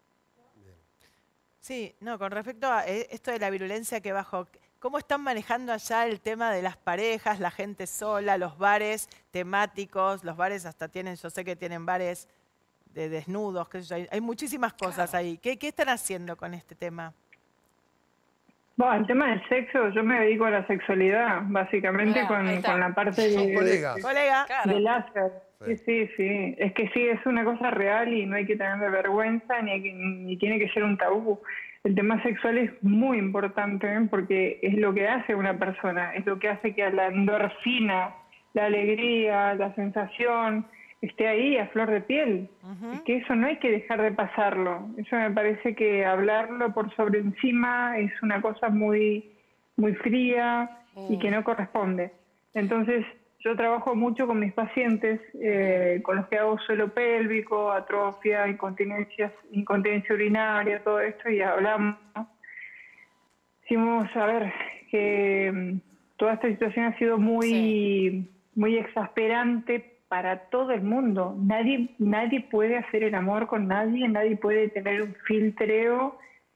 Sí, no, con respecto a esto de la virulencia que bajó, ¿cómo están manejando allá el tema de las parejas, la gente sola, los bares temáticos? Los bares hasta tienen, yo sé que tienen bares de desnudos, qué sé yo, hay muchísimas cosas ahí. ¿Qué están haciendo con este tema? Bueno, el tema del sexo, yo me dedico a la sexualidad, básicamente con la parte de láser. Sí. Es que sí, es una cosa real y no hay que tener vergüenza ni tiene que ser un tabú. El tema sexual es muy importante porque es lo que hace una persona, es lo que hace que la endorfina, la alegría, la sensación esté ahí a flor de piel. Es que eso no hay que dejar de pasarlo. Eso me parece que hablarlo por sobre encima es una cosa muy, muy fría y que no corresponde. Entonces, yo trabajo mucho con mis pacientes, con los que hago suelo pélvico, atrofia, incontinencia urinaria, todo esto, y hablamos. Decimos, a ver, que toda esta situación ha sido muy exasperante para todo el mundo. Nadie puede hacer el amor con nadie puede tener un filtreo.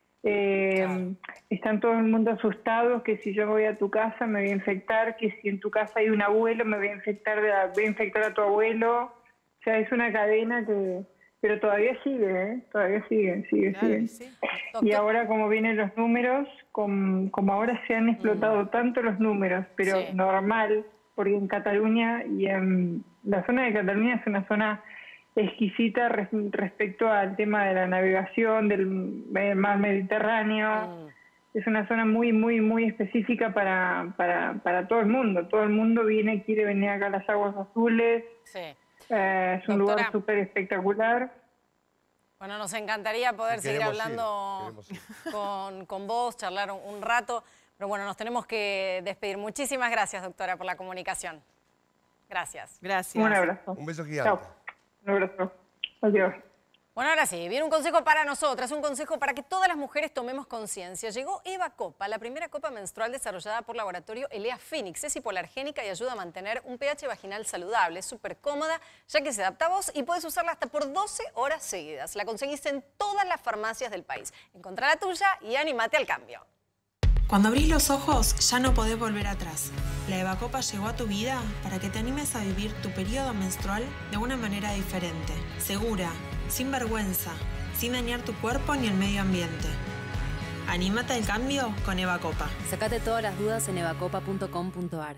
Están todo el mundo asustados que si yo voy a tu casa me voy a infectar, que si en tu casa hay un abuelo me voy a infectar a tu abuelo. O sea, es una cadena pero todavía sigue, todavía sigue. Sí. Y ahora como vienen los números, como ahora se han explotado tanto los números, pero normal, porque en Cataluña y en la zona de Cataluña es una zona exquisita respecto al tema de la navegación del mar Mediterráneo. es una zona muy, muy, muy específica para todo el mundo. Todo el mundo quiere venir acá a las Aguas Azules. Sí. Es un lugar súper espectacular. Bueno, nos encantaría poder seguir hablando con vos, charlar un rato, pero bueno, nos tenemos que despedir. Muchísimas gracias, doctora, por la comunicación. Gracias. Gracias. Un abrazo. Un beso gigante. Chao. Un abrazo. Adiós. Bueno, ahora sí, viene un consejo para nosotras, un consejo para que todas las mujeres tomemos conciencia. Llegó Eva Copa, la primera copa menstrual desarrollada por laboratorio Elea Phoenix. Es hipoalergénica y ayuda a mantener un pH vaginal saludable. Es súper cómoda, ya que se adapta a vos y puedes usarla hasta por 12 horas seguidas. La conseguís en todas las farmacias del país. Encontrá la tuya y anímate al cambio. Cuando abrís los ojos, ya no podés volver atrás. La Eva Copa llegó a tu vida para que te animes a vivir tu periodo menstrual de una manera diferente, segura, sin vergüenza, sin dañar tu cuerpo ni el medio ambiente. Anímate al cambio con Eva Copa. Sacate todas las dudas en evacopa.com.ar.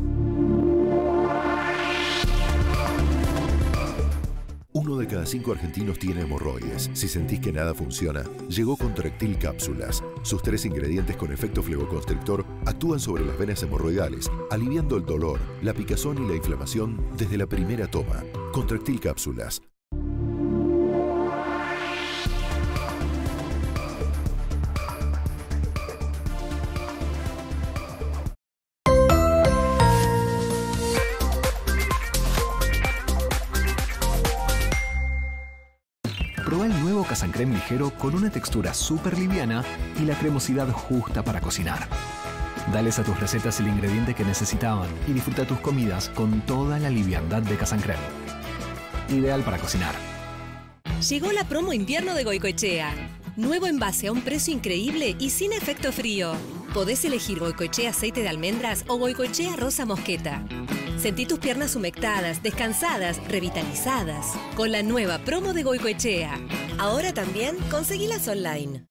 Uno de cada 5 argentinos tiene hemorroides. Si sentís que nada funciona, llegó Contractil Cápsulas. Sus 3 ingredientes con efecto flegoconstrictor actúan sobre las venas hemorroidales, aliviando el dolor, la picazón y la inflamación desde la primera toma. Contractil Cápsulas. Probá el nuevo Casancrem ligero con una textura súper liviana y la cremosidad justa para cocinar. Dales a tus recetas el ingrediente que necesitaban y disfruta tus comidas con toda la liviandad de Casancrem. Ideal para cocinar. Llegó la promo invierno de Goicoechea. Nuevo envase a un precio increíble y sin efecto frío. Podés elegir Goicoechea aceite de almendras o Goicoechea rosa mosqueta. Sentí tus piernas humectadas, descansadas, revitalizadas. Con la nueva promo de Goicoechea. Ahora también conseguilas online.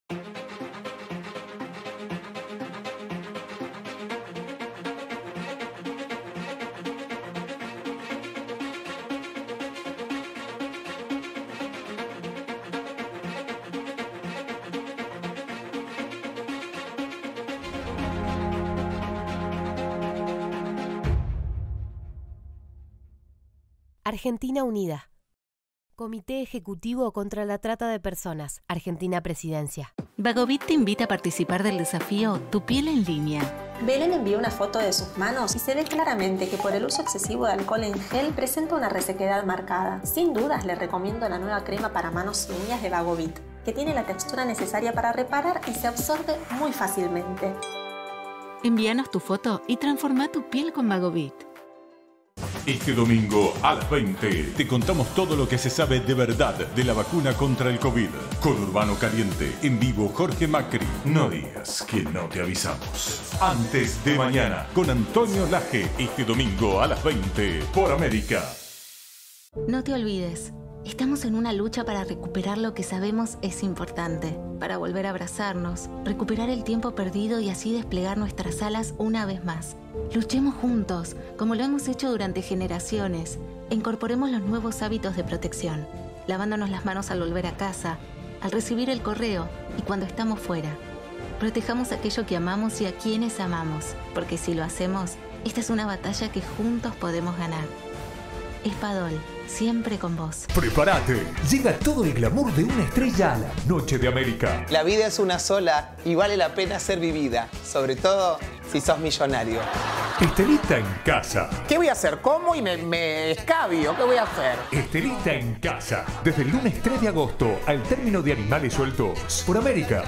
Argentina Unida. Comité Ejecutivo contra la Trata de Personas. Argentina Presidencia. Vagovit te invita a participar del desafío Tu piel en línea. Belén envió una foto de sus manos y se ve claramente que por el uso excesivo de alcohol en gel presenta una resequedad marcada. Sin dudas le recomiendo la nueva crema para manos y uñas de Vagovit, que tiene la textura necesaria para reparar y se absorbe muy fácilmente. Envíanos tu foto y transforma tu piel con Vagovit. Este domingo a las 20 te contamos todo lo que se sabe de verdad de la vacuna contra el COVID. Con Urbano Caliente, en vivo Jorge Macri. No digas que no te avisamos. Antes de mañana, con Antonio Laje. Este domingo a las 20 por América. No te olvides, estamos en una lucha para recuperar lo que sabemos es importante. Para volver a abrazarnos, recuperar el tiempo perdido y así desplegar nuestras alas una vez más. Luchemos juntos, como lo hemos hecho durante generaciones. E incorporemos los nuevos hábitos de protección, lavándonos las manos al volver a casa, al recibir el correo y cuando estamos fuera. Protejamos aquello que amamos y a quienes amamos, porque si lo hacemos, esta es una batalla que juntos podemos ganar. Espadol, siempre con vos. ¡Prepárate! Llega todo el glamour de una estrella a la Noche de América. La vida es una sola y vale la pena ser vivida, sobre todo si sos millonario. Estelita en casa. ¿Qué voy a hacer? ¿Cómo? Y me escabio. ¿Qué voy a hacer? Estelita en casa. Desde el lunes 3 de agosto al término de Animales Sueltos. Por América.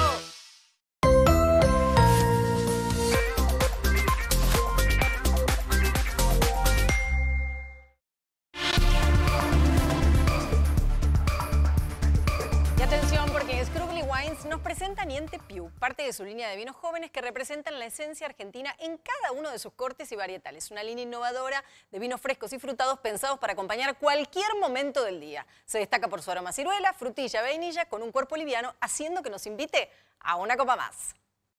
Niente Piu, parte de su línea de vinos jóvenes que representan la esencia argentina en cada uno de sus cortes y varietales. Una línea innovadora de vinos frescos y frutados pensados para acompañar cualquier momento del día. Se destaca por su aroma a ciruela, frutilla, vainilla, con un cuerpo liviano, haciendo que nos invite a una copa más.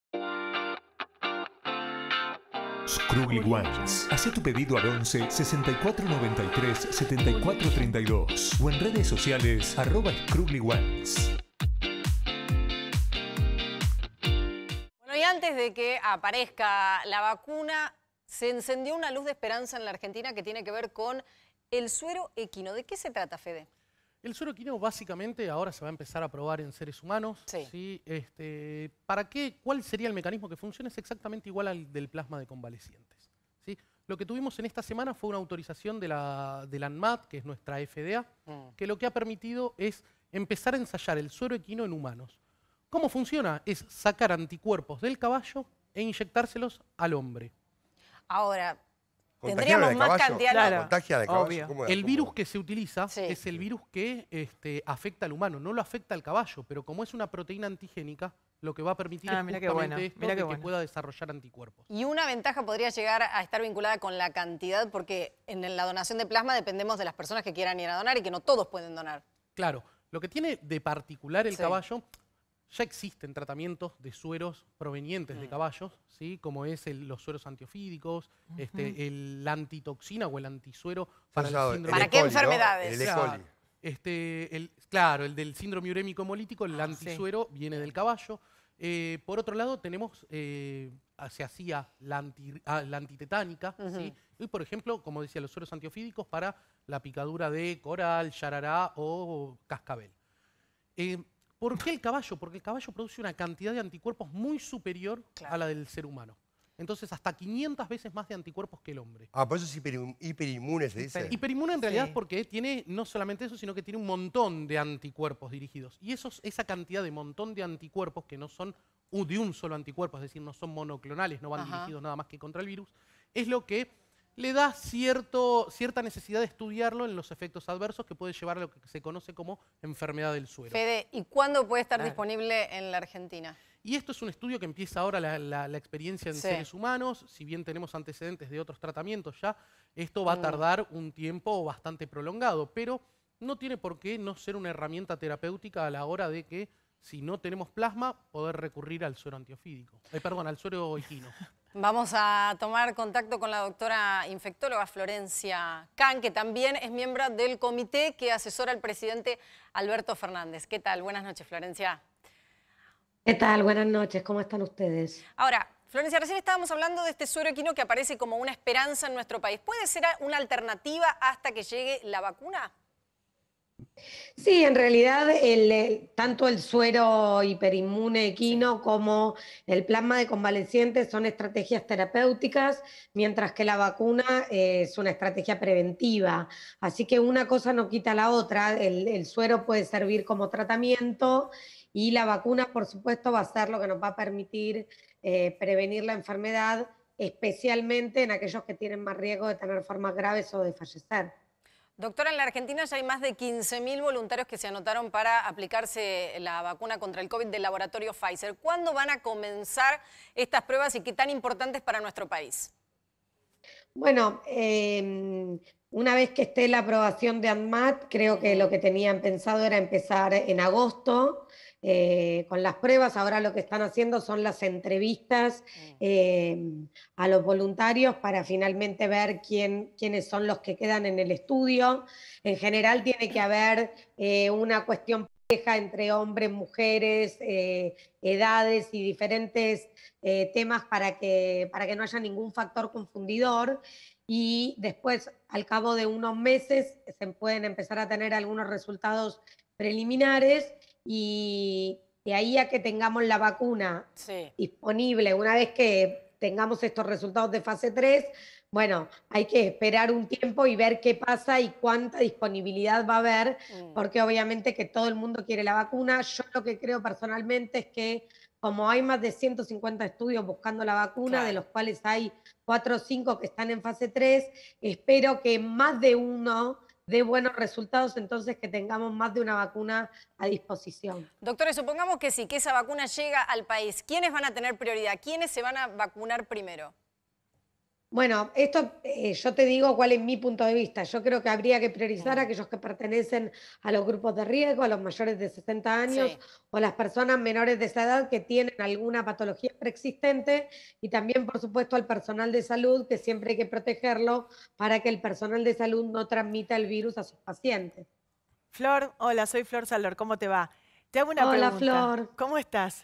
Scrugly Wines. Haz tu pedido al 11 64 93 74 32 o en redes sociales @Scrugly Wines. y antes de que aparezca la vacuna, se encendió una luz de esperanza en la Argentina que tiene que ver con el suero equino. ¿De qué se trata, Fede? El suero equino básicamente ahora se va a empezar a probar en seres humanos. ¿Sí? ¿Para qué? ¿Cuál sería el mecanismo que funciona? Es exactamente igual al del plasma de convalecientes. ¿Sí? Lo que tuvimos en esta semana fue una autorización de la ANMAT, que es nuestra FDA, que lo que ha permitido es empezar a ensayar el suero equino en humanos. ¿Cómo funciona? Es sacar anticuerpos del caballo e inyectárselos al hombre. Ahora, tendríamos más cantidad de... El virus que se utiliza es el virus que afecta al humano, no lo afecta al caballo, pero como es una proteína antigénica, lo que va a permitir es justamente esto de que pueda desarrollar anticuerpos. Y una ventaja podría llegar a estar vinculada con la cantidad, porque en la donación de plasma dependemos de las personas que quieran ir a donar y que no todos pueden donar. Claro, lo que tiene de particular el caballo... Ya existen tratamientos de sueros provenientes de caballos, ¿sí? Como es los sueros antiofídicos, la antitoxina o el antisuero para el síndrome. ¿Para qué enfermedades? El E. coli. Claro, el del síndrome urémico hemolítico, el antisuero viene del caballo. Por otro lado, tenemos, se hacía la antitetánica, ¿sí? Y por ejemplo, como decía, los sueros antiofídicos para la picadura de coral, yarará o cascabel. ¿Por qué el caballo? Porque el caballo produce una cantidad de anticuerpos muy superior a la del ser humano. Entonces, hasta 500 veces más de anticuerpos que el hombre. Ah, por eso es hiperinmune, se dice. Hiperinmune en realidad es porque tiene no solamente eso, sino que tiene un montón de anticuerpos dirigidos. Y esa cantidad de montón de anticuerpos, que no son de un solo anticuerpo, es decir, no son monoclonales, no van dirigidos nada más que contra el virus, es lo que le da cierta necesidad de estudiarlo en los efectos adversos que puede llevar a lo que se conoce como enfermedad del suero. Fede, ¿y cuándo puede estar disponible en la Argentina? Y esto es un estudio que empieza ahora la experiencia en seres humanos. Si bien tenemos antecedentes de otros tratamientos ya, esto va a tardar un tiempo bastante prolongado, pero no tiene por qué no ser una herramienta terapéutica a la hora de que, si no tenemos plasma, poder recurrir al suero antiofídico. Al suero equino. Vamos a tomar contacto con la doctora infectóloga Florencia Can, que también es miembro del comité que asesora al presidente Alberto Fernández. ¿Qué tal? Buenas noches, Florencia. ¿Qué tal? Buenas noches. ¿Cómo están ustedes? Ahora, Florencia, recién estábamos hablando de este suero equino que aparece como una esperanza en nuestro país. ¿Puede ser una alternativa hasta que llegue la vacuna? Sí, en realidad tanto el suero hiperinmune equino como el plasma de convalecientes son estrategias terapéuticas, mientras que la vacuna es una estrategia preventiva. Así que una cosa no quita la otra. El suero puede servir como tratamiento y la vacuna, por supuesto, va a ser lo que nos va a permitir prevenir la enfermedad, especialmente en aquellos que tienen más riesgo de tener formas graves o de fallecer. Doctora, en la Argentina ya hay más de 15.000 voluntarios que se anotaron para aplicarse la vacuna contra el COVID del laboratorio Pfizer. ¿Cuándo van a comenzar estas pruebas y qué tan importantes para nuestro país? Bueno, una vez que esté la aprobación de ANMAT, creo que lo que tenían pensado era empezar en agosto con las pruebas. Ahora lo que están haciendo son las entrevistas a los voluntarios para finalmente ver quiénes son los que quedan en el estudio. En general tiene que haber una cuestión pareja entre hombres, mujeres, edades y diferentes temas para que no haya ningún factor confundidor. Y después, al cabo de unos meses, se pueden empezar a tener algunos resultados preliminares y de ahí a que tengamos la vacuna disponible, una vez que tengamos estos resultados de fase 3, bueno, hay que esperar un tiempo y ver qué pasa y cuánta disponibilidad va a haber, porque obviamente que todo el mundo quiere la vacuna. Yo lo que creo personalmente es que como hay más de 150 estudios buscando la vacuna, de los cuales hay 4 o 5 que están en fase 3, espero que más de uno dé buenos resultados, entonces que tengamos más de una vacuna a disposición. Doctores, supongamos que sí, que esa vacuna llega al país. ¿Quiénes van a tener prioridad? ¿Quiénes se van a vacunar primero? Bueno, esto yo te digo cuál es mi punto de vista. Yo creo que habría que priorizar a aquellos que pertenecen a los grupos de riesgo, a los mayores de 60 años o las personas menores de esa edad que tienen alguna patología preexistente, y también, por supuesto, al personal de salud, que siempre hay que protegerlo para que el personal de salud no transmita el virus a sus pacientes. Flor, hola, soy Flor Salor, ¿cómo te va? Te hago una pregunta. Hola, Flor. ¿Cómo estás?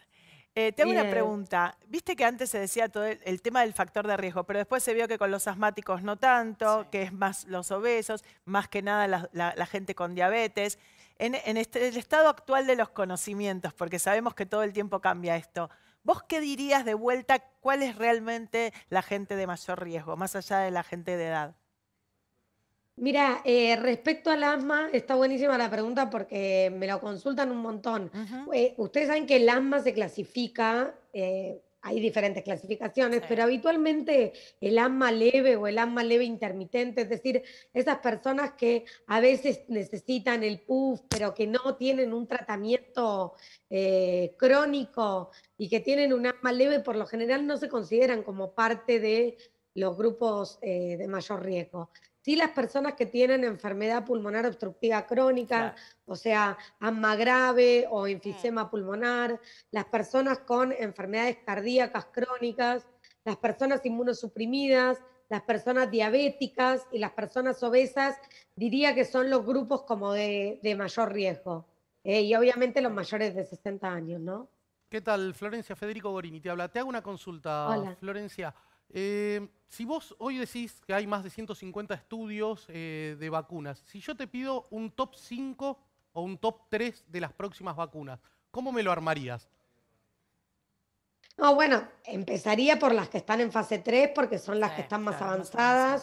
Te hago una pregunta. Viste que antes se decía todo el tema del factor de riesgo, pero después se vio que con los asmáticos no tanto, que es más los obesos, más que nada la gente con diabetes. En el estado actual de los conocimientos, porque sabemos que todo el tiempo cambia esto, ¿vos qué dirías de vuelta cuál es realmente la gente de mayor riesgo, más allá de la gente de edad? Mira, respecto al asma, está buenísima la pregunta porque me lo consultan un montón. Ustedes saben que el asma se clasifica, hay diferentes clasificaciones, pero habitualmente el asma leve o el asma leve intermitente, es decir, esas personas que a veces necesitan el PUF, pero que no tienen un tratamiento crónico y que tienen un asma leve, por lo general no se consideran como parte de los grupos de mayor riesgo. Sí, las personas que tienen enfermedad pulmonar obstructiva crónica, o sea, asma grave o enfisema pulmonar, las personas con enfermedades cardíacas crónicas, las personas inmunosuprimidas, las personas diabéticas y las personas obesas, diría que son los grupos como de mayor riesgo. Y obviamente los mayores de 60 años, ¿no? ¿Qué tal, Florencia? Federico Gorini te habla. Te hago una consulta, Hola. Florencia. Si vos hoy decís que hay más de 150 estudios de vacunas, si yo te pido un top 5 o un top 3 de las próximas vacunas, ¿cómo me lo armarías? No, bueno, empezaría por las que están en fase 3 porque son las que están más avanzadas.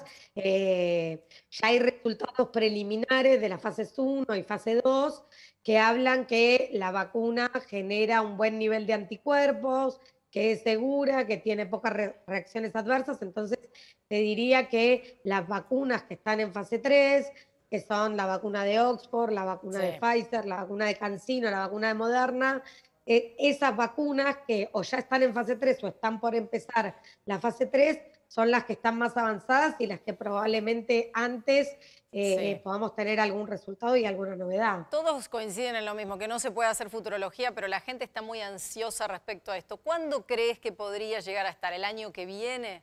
Ya hay resultados preliminares de las fases 1 y fase 2 que hablan que la vacuna genera un buen nivel de anticuerpos, que es segura, que tiene pocas reacciones adversas. Entonces, te diría que las vacunas que están en fase 3, que son la vacuna de Oxford, la vacuna de Pfizer, la vacuna de CanSino, la vacuna de Moderna, esas vacunas que o ya están en fase 3 o están por empezar la fase 3, son las que están más avanzadas y las que probablemente antes podamos tener algún resultado y alguna novedad. Todos coinciden en lo mismo, que no se puede hacer futurología, pero la gente está muy ansiosa respecto a esto. ¿Cuándo crees que podría llegar a estar? ¿El año que viene?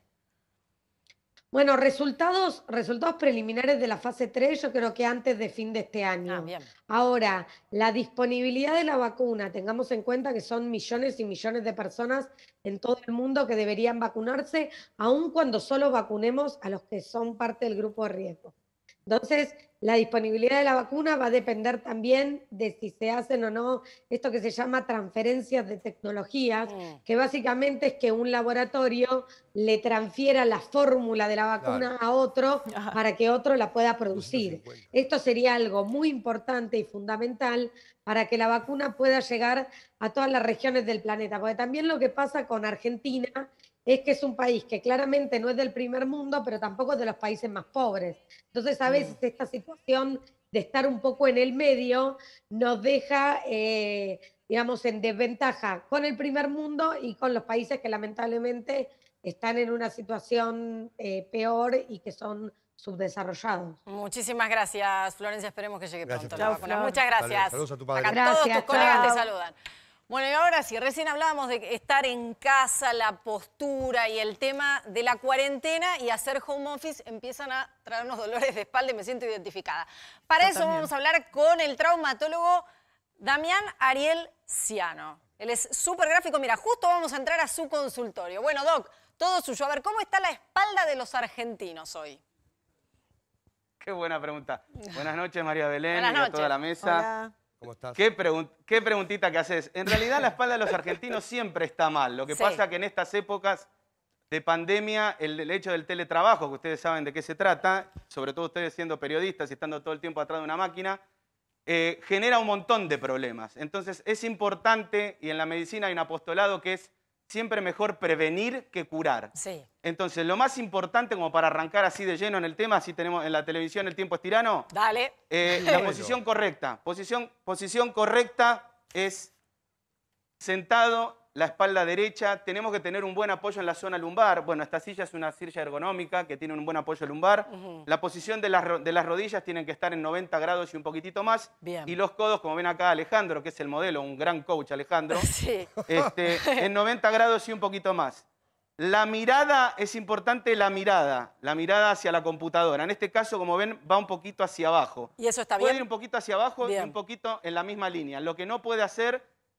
Bueno, resultados preliminares de la fase 3 yo creo que antes de fin de este año. Ahora, la disponibilidad de la vacuna, tengamos en cuenta que son millones y millones de personas en todo el mundo que deberían vacunarse, aun cuando solo vacunemos a los que son parte del grupo de riesgo. Entonces, la disponibilidad de la vacuna va a depender también de si se hacen o no esto que se llama transferencias de tecnologías, que básicamente es que un laboratorio le transfiera la fórmula de la vacuna a otro para que otro la pueda producir. Esto sería algo muy importante y fundamental para que la vacuna pueda llegar a todas las regiones del planeta, porque también lo que pasa con Argentina es que es un país que claramente no es del primer mundo, pero tampoco es de los países más pobres. Entonces, a veces esta situación de estar un poco en el medio nos deja, digamos, en desventaja con el primer mundo y con los países que lamentablemente están en una situación peor y que son subdesarrollados. Muchísimas gracias, Florencia. Esperemos que llegue pronto la vacuna. Flor. Muchas gracias. Dale, saludos a tu padre. Acá todos tus colegas te saludan. Bueno, y ahora sí, recién hablábamos de estar en casa, la postura y el tema de la cuarentena y hacer home office empiezan a traernos dolores de espalda y me siento identificada. Para eso vamos a hablar con el traumatólogo Damián Ariel Ciano. Él es súper gráfico. Mira, justo vamos a entrar a su consultorio. Bueno, Doc, todo suyo. A ver, ¿cómo está la espalda de los argentinos hoy? Qué buena pregunta. Buenas noches, María Belén, Buenas y a noches. toda la mesa. Hola. ¿Cómo estás? Qué preguntita que haces. En realidad la espalda de los argentinos siempre está mal. Lo que pasa que en estas épocas de pandemia, el hecho del teletrabajo, que ustedes saben de qué se trata, sobre todo ustedes siendo periodistas y estando todo el tiempo atrás de una máquina, genera un montón de problemas. Entonces es importante, y en la medicina hay un apostolado que es siempre mejor prevenir que curar. Sí. Entonces, lo más importante, como para arrancar así de lleno en el tema, así tenemos en la televisión el tiempo es tirano. Dale. La posición correcta. Posición correcta es sentado, la espalda derecha. Tenemos que tener un buen apoyo en la zona lumbar. Bueno, esta silla es una silla ergonómica que tiene un buen apoyo lumbar. La posición de las rodillas tienen que estar en 90 grados y un poquitito más. Bien. Y los codos, como ven acá Alejandro, que es el modelo, un gran coach Alejandro, Sí. en 90 grados y un poquito más. La mirada, es importante la mirada hacia la computadora. En este caso, como ven, va un poquito hacia abajo. ¿Y eso está bien? Puede ir un poquito hacia abajo Bien. y un poquito en la misma línea. Lo que no puede hacer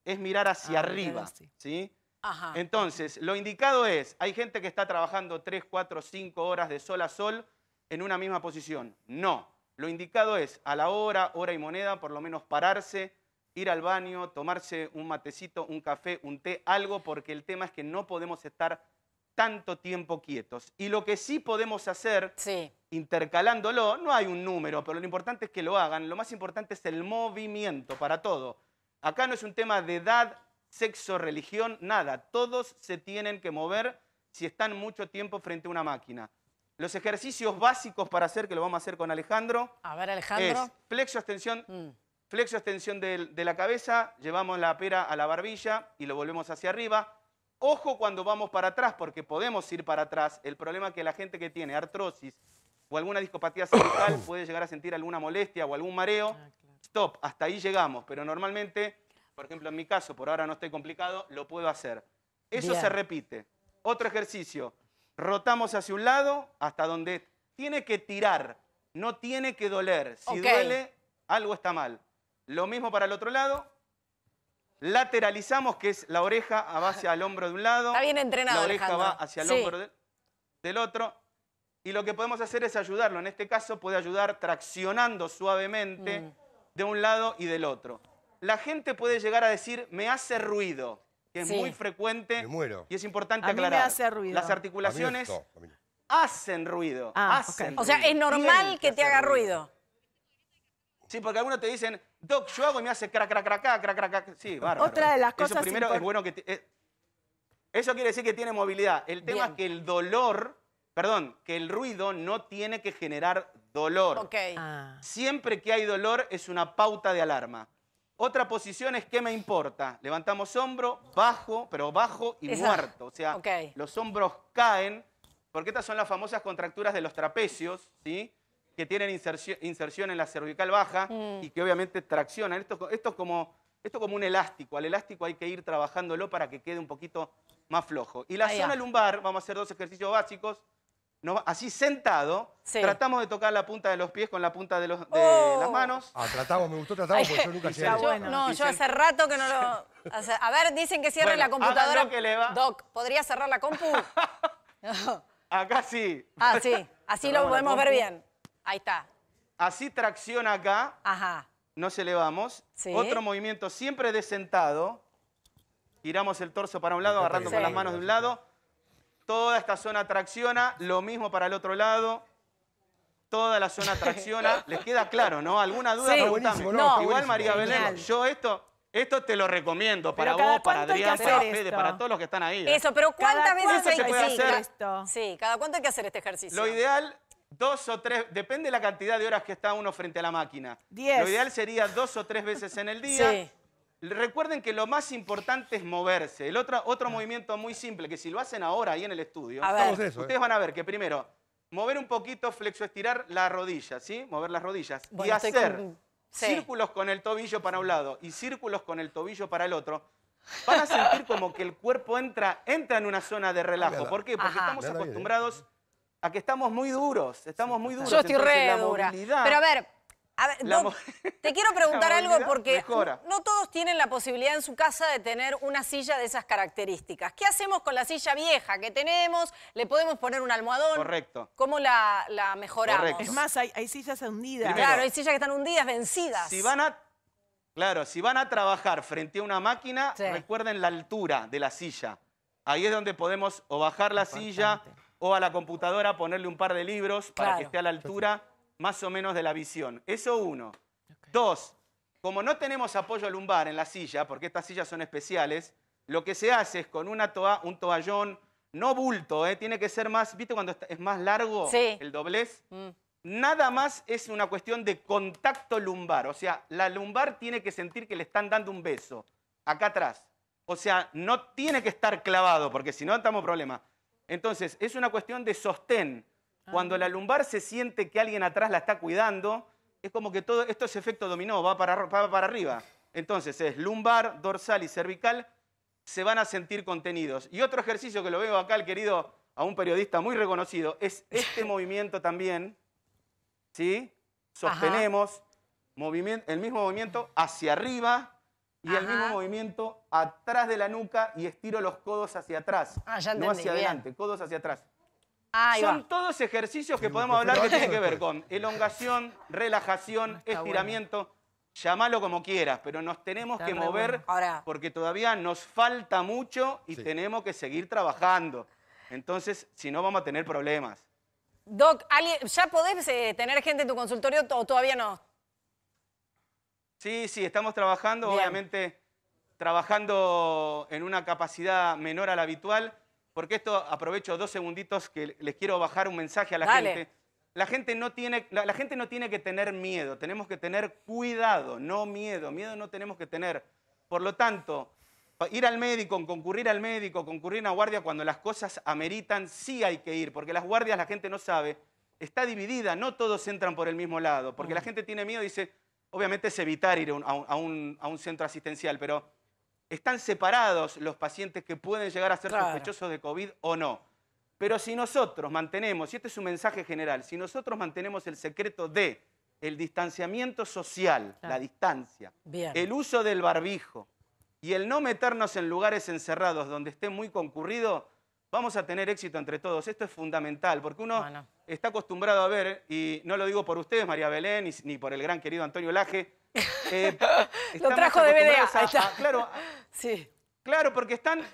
es mirar hacia arriba, ¿sí? Ajá. Entonces, lo indicado es, hay gente que está trabajando 3, 4, 5 horas de sol a sol en una misma posición. No, lo indicado es a la hora y moneda, por lo menos pararse, ir al baño, tomarse un matecito, un café, un té, algo, porque el tema es que no podemos estar tanto tiempo quietos. Y lo que sí podemos hacer, intercalándolo, no hay un número, pero lo importante es que lo hagan. Lo más importante es el movimiento para todo. Acá no es un tema de edad, sexo, religión, nada. Todos se tienen que mover si están mucho tiempo frente a una máquina. Los ejercicios básicos para hacer, que lo vamos a hacer con Alejandro. A ver, Alejandro. Es flexo-extensión de la cabeza, llevamos la pera a la barbilla y lo volvemos hacia arriba. Ojo cuando vamos para atrás, porque podemos ir para atrás. El problema es que la gente que tiene artrosis o alguna discopatía cervical puede llegar a sentir alguna molestia o algún mareo. Stop, hasta ahí llegamos. Pero normalmente, por ejemplo, en mi caso, por ahora no estoy complicado, lo puedo hacer. Eso se repite. Otro ejercicio. Rotamos hacia un lado hasta donde tiene que tirar, no tiene que doler. Si duele, algo está mal. Lo mismo para el otro lado. Lateralizamos, que es la oreja va hacia el hombro de un lado. Está bien entrenado, la oreja Alejandro. va hacia el hombro del otro. Y lo que podemos hacer es ayudarlo. En este caso puede ayudar traccionando suavemente de un lado y del otro. La gente puede llegar a decir, me hace ruido, que es muy frecuente. Me muero. Y es importante A mí aclarar. me hace ruido. Las articulaciones A mí no. hacen ruido. Hacen O sea, ruido. es normal Tienen que te hacer haga ruido. Sí, porque algunos te dicen, Doc, yo hago y me hace crac, crac, crac, crac, crac, crac. Sí, bárbaro. Otra de las cosas Eso primero es bueno que... Eso quiere decir que tiene movilidad. El tema es que el dolor, que el ruido no tiene que generar dolor. Siempre que hay dolor es una pauta de alarma. Otra posición es, ¿qué me importa? Levantamos hombro, bajo, pero bajo y muerto. O sea, los hombros caen, porque estas son las famosas contracturas de los trapecios, ¿sí? Que tienen inserción en la cervical baja y que obviamente traccionan. Esto es como un elástico. Al elástico hay que ir trabajándolo para que quede un poquito más flojo. Y la zona lumbar, vamos a hacer 2 ejercicios básicos. Así sentado, tratamos de tocar la punta de los pies con la punta de las manos. Me gustó tratamos porque yo nunca llegué. Yo hace rato que no lo... A ver, dicen que cierre la computadora. Lo que le va. Doc, ¿podría cerrar la compu? Acá sí. Ah, sí. Así lo podemos ver bien. Ahí está. Así tracciona acá. Ajá. Nos elevamos. Otro movimiento siempre de sentado. Giramos el torso para un lado, agarrando con las manos de un lado. Toda esta zona tracciona. Lo mismo para el otro lado. Toda la zona tracciona. ¿Les queda claro, no? ¿Alguna duda? Preguntame. Igual, María Belén, yo esto te lo recomiendo para vos, para Adrián, para Fede, para todos los que están ahí. Eso, pero ¿cuántas veces se puede hacer esto? Sí, ¿cada cuánto hay que hacer este ejercicio? Lo ideal, 2 o 3, depende de la cantidad de horas que está uno frente a la máquina. 10. Lo ideal sería 2 o 3 veces en el día. Recuerden que lo más importante es moverse. El otro movimiento muy simple, que si lo hacen ahora ahí en el estudio, ustedes van a ver que primero, mover un poquito, estirar la rodilla, ¿sí? Mover las rodillas. Y hacer círculos con el tobillo para un lado y círculos con el tobillo para el otro. Van a sentir como que el cuerpo entra en una zona de relajo. ¿Por qué? Porque estamos acostumbrados a que estamos muy duros. Yo estoy re dura. Pero a ver, Doc, te quiero preguntar algo porque no todos tienen la posibilidad en su casa de tener una silla de esas características. ¿Qué hacemos con la silla vieja que tenemos? ¿Le podemos poner un almohadón? Correcto. ¿Cómo la mejoramos? Correcto. Es más, hay sillas hundidas. Claro, hay sillas que están hundidas, vencidas. Si van a trabajar frente a una máquina, recuerden la altura de la silla. Ahí es donde podemos o bajar la silla o a la computadora ponerle un par de libros para que esté a la altura más o menos de la visión. Eso 1. 2, como no tenemos apoyo lumbar en la silla, porque estas sillas son especiales, lo que se hace es con un toallón, no bulto, tiene que ser más, ¿viste cuando es más largo el doblez? Nada más es una cuestión de contacto lumbar. O sea, la lumbar tiene que sentir que le están dando un beso acá atrás. O sea, no tiene que estar clavado, porque si no estamos en problema. Entonces, es una cuestión de sostén. Cuando la lumbar se siente que alguien atrás la está cuidando, es como que todo esto es efecto dominó, va para arriba. Entonces es lumbar, dorsal y cervical, se van a sentir contenidos. Y otro ejercicio que lo veo acá, a un periodista muy reconocido, es este movimiento también. ¿Sí? Sostenemos el mismo movimiento hacia arriba, y el mismo movimiento atrás de la nuca y estiro los codos hacia atrás. Ya entendí, no hacia bien. adelante, codos hacia atrás. Ahí Son va. todos ejercicios que podemos hablar que tienen que ver con elongación, relajación, estiramiento. Llámalo como quieras, pero nos tenemos que mover porque todavía nos falta mucho y tenemos que seguir trabajando. Entonces, si no, vamos a tener problemas. Doc, ¿ya podés tener gente en tu consultorio o todavía no? Sí, estamos trabajando, Bien. obviamente trabajando en una capacidad menor a la habitual, porque esto, aprovecho 2 segunditos que les quiero bajar un mensaje a la gente. La gente no tiene que tener miedo, tenemos que tener cuidado, no miedo. Miedo no tenemos que tener. Por lo tanto, ir al médico, concurrir a una guardia cuando las cosas ameritan, sí hay que ir, porque las guardias, la gente no sabe, está dividida, no todos entran por el mismo lado, porque la gente tiene miedo y dice, obviamente es evitar ir a un centro asistencial, pero están separados los pacientes que pueden llegar a ser sospechosos de COVID o no. Pero si nosotros mantenemos, y este es un mensaje general, si nosotros mantenemos el secreto de el distanciamiento social, la distancia, el uso del barbijo y el no meternos en lugares encerrados donde esté muy concurrido, vamos a tener éxito entre todos. Esto es fundamental, porque uno está acostumbrado a ver, y no lo digo por ustedes, María Belén, ni por el gran querido Antonio Laje. Lo trajo de BDA. Claro, sí. Claro, porque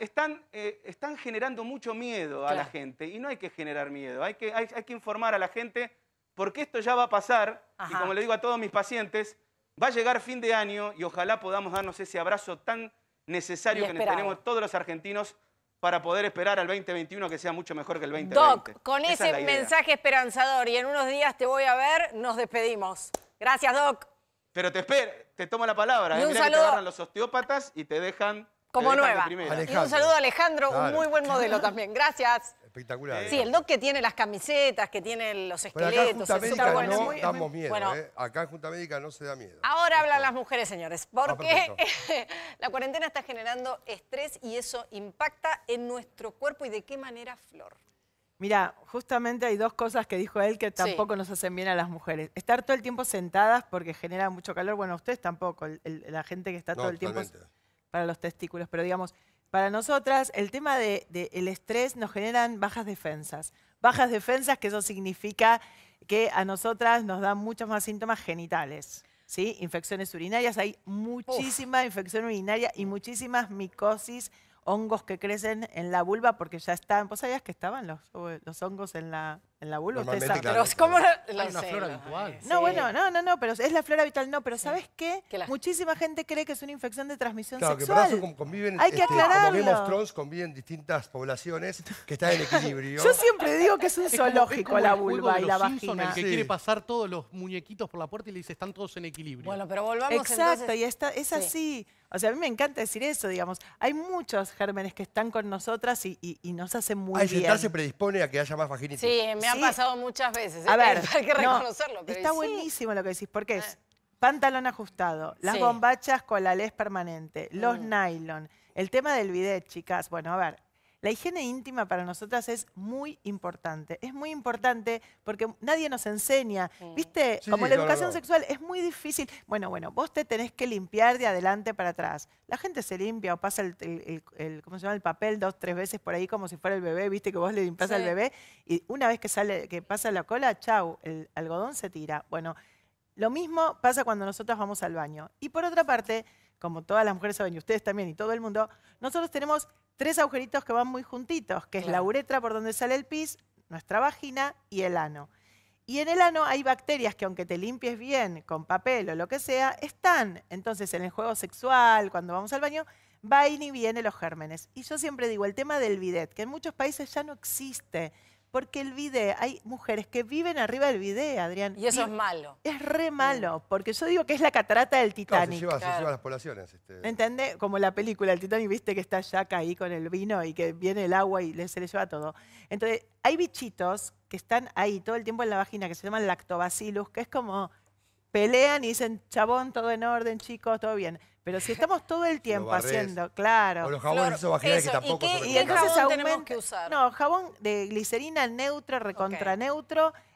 están generando mucho miedo a la gente y no hay que generar miedo, hay que informar a la gente porque esto ya va a pasar y como le digo a todos mis pacientes, va a llegar fin de año y ojalá podamos darnos ese abrazo tan necesario que tenemos todos los argentinos para poder esperar al 2021 que sea mucho mejor que el 2020. Doc, con ese mensaje esperanzador y en unos días te voy a ver, nos despedimos. Gracias, Doc. Pero te tomo la palabra, Y un mirá que te saludo agarran los osteópatas y te dejan... Como nueva. Y un saludo a Alejandro, un muy buen modelo también. Gracias. Espectacular. Sí, el Doc que tiene las camisetas, que tiene los esqueletos. Pero acá en Junta Médica bueno. no damos miedo. Bueno. Acá en Junta Médica no se da miedo. Ahora hablan las mujeres, señores, porque perfecto. la cuarentena está generando estrés y eso impacta en nuestro cuerpo. ¿Y de qué manera, Flor? Mira, justamente hay 2 cosas que dijo él que tampoco nos hacen bien a las mujeres. Estar todo el tiempo sentadas porque genera mucho calor. Bueno, ustedes tampoco, la gente que está todo el tiempo para los testículos. Pero digamos, para nosotras el tema del estrés nos generan bajas defensas. Bajas defensas, que eso significa que a nosotras nos dan muchos más síntomas genitales. ¿Sí? Infecciones urinarias, hay muchísima infección urinaria y muchísimas micosis, hongos que crecen en la vulva porque ya están. ¿Vos sabías que estaban los hongos en la vulva? ¿Ustedes saben? Pero ¿cómo Hay una flora habitual. No, bueno, no, pero es la flora habitual, no. Pero ¿sabes qué? Muchísima gente cree que es una infección de transmisión sexual. Que por eso conviven, hay que como aclararlo. Game of Thrones, conviven distintas poblaciones que están en equilibrio. Yo siempre digo que es un zoológico la vulva y la Simpson, vagina. el que quiere pasar todos los muñequitos por la puerta y le dice están todos en equilibrio. Bueno, pero volvamos Exacto, entonces... y es así. O sea, a mí me encanta decir eso, digamos. Hay muchos gérmenes que están con nosotras y nos hacen muy bien. Sentarse predispone a que haya más vaginitis. Sí, me ha pasado muchas veces. A ver, hay que reconocerlo. Pero está buenísimo lo que decís, porque es pantalón ajustado, las bombachas con la les permanente, los nylon, el tema del bidet, chicas. Bueno, a ver, la higiene íntima para nosotras es muy importante. Es muy importante porque nadie nos enseña. ¿Viste? Sí, Como la educación sexual es muy difícil. Bueno, vos te tenés que limpiar de adelante para atrás. La gente se limpia o pasa ¿cómo se llama? El papel 2 o 3 veces por ahí como si fuera el bebé. ¿Viste? Que vos le limpiás al bebé y una vez que pasa la cola, chau, el algodón se tira. Bueno, lo mismo pasa cuando nosotros vamos al baño. Y por otra parte, como todas las mujeres saben, y ustedes también, y todo el mundo, nosotros tenemos 3 agujeritos que van muy juntitos, que es la uretra por donde sale el pis, nuestra vagina y el ano. Y en el ano hay bacterias que aunque te limpies bien con papel o lo que sea, están. Entonces en el juego sexual, cuando vamos al baño, va y viene los gérmenes. Y yo siempre digo, el tema del bidet, que en muchos países ya no existe. Porque el bidet, hay mujeres que viven arriba del bidet, Adrián. Y eso es malo. Es re malo, porque yo digo que es la catarata del Titanic. Claro, se lleva las poblaciones. ¿Entendés? Como la película, el Titanic, viste que está Jack ahí con el vino y que viene el agua y se le lleva todo. Entonces, hay bichitos que están ahí todo el tiempo en la vagina que se llaman lactobacillus, que es como pelean y dicen, chabón, todo en orden, chicos, todo bien. Pero si estamos todo el tiempo haciendo, claro. O los jabones esos vaginales que tampoco ¿Y qué jabón tenemos que usar? No, jabón de glicerina neutro, recontra neutro.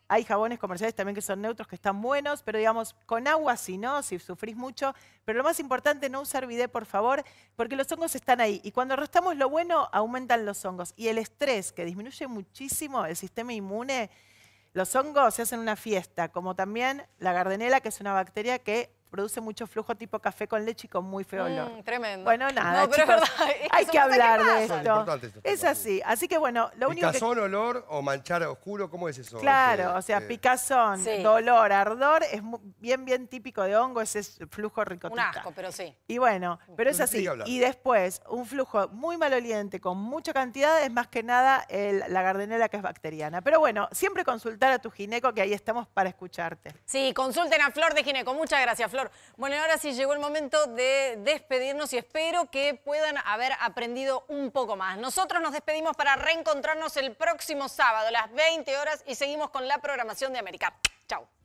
Hay jabones comerciales también que son neutros, que están buenos, pero digamos, con agua si no, si sufrís mucho. Pero lo más importante, no usar bidet, por favor, porque los hongos están ahí. Y cuando restamos lo bueno, aumentan los hongos. Y el estrés, que disminuye muchísimo el sistema inmune, los hongos se hacen una fiesta, como también la Gardnerella, que es una bacteria que produce mucho flujo tipo café con leche y con muy feo olor. Tremendo. Bueno, nada, no, pero chicos, es verdad, hay que hablar de pasa. esto. Es así. Así que bueno, lo único que... ¿Picazón, olor o manchar oscuro? ¿Cómo es eso? Claro, o sea, picazón, dolor, ardor, es bien típico de hongo, ese es flujo ricotita. Un asco, pero sí. Y bueno, pero es así. Y después, un flujo muy maloliente con mucha cantidad es más que nada la Gardnerella, que es bacteriana. Pero bueno, siempre consultar a tu gineco, que ahí estamos para escucharte. Sí, consulten a Flor de Gineco. Muchas gracias, Flor. Bueno, ahora sí llegó el momento de despedirnos y espero que puedan haber aprendido un poco más. Nosotros nos despedimos para reencontrarnos el próximo sábado a las 20 horas y seguimos con la programación de América. Chau.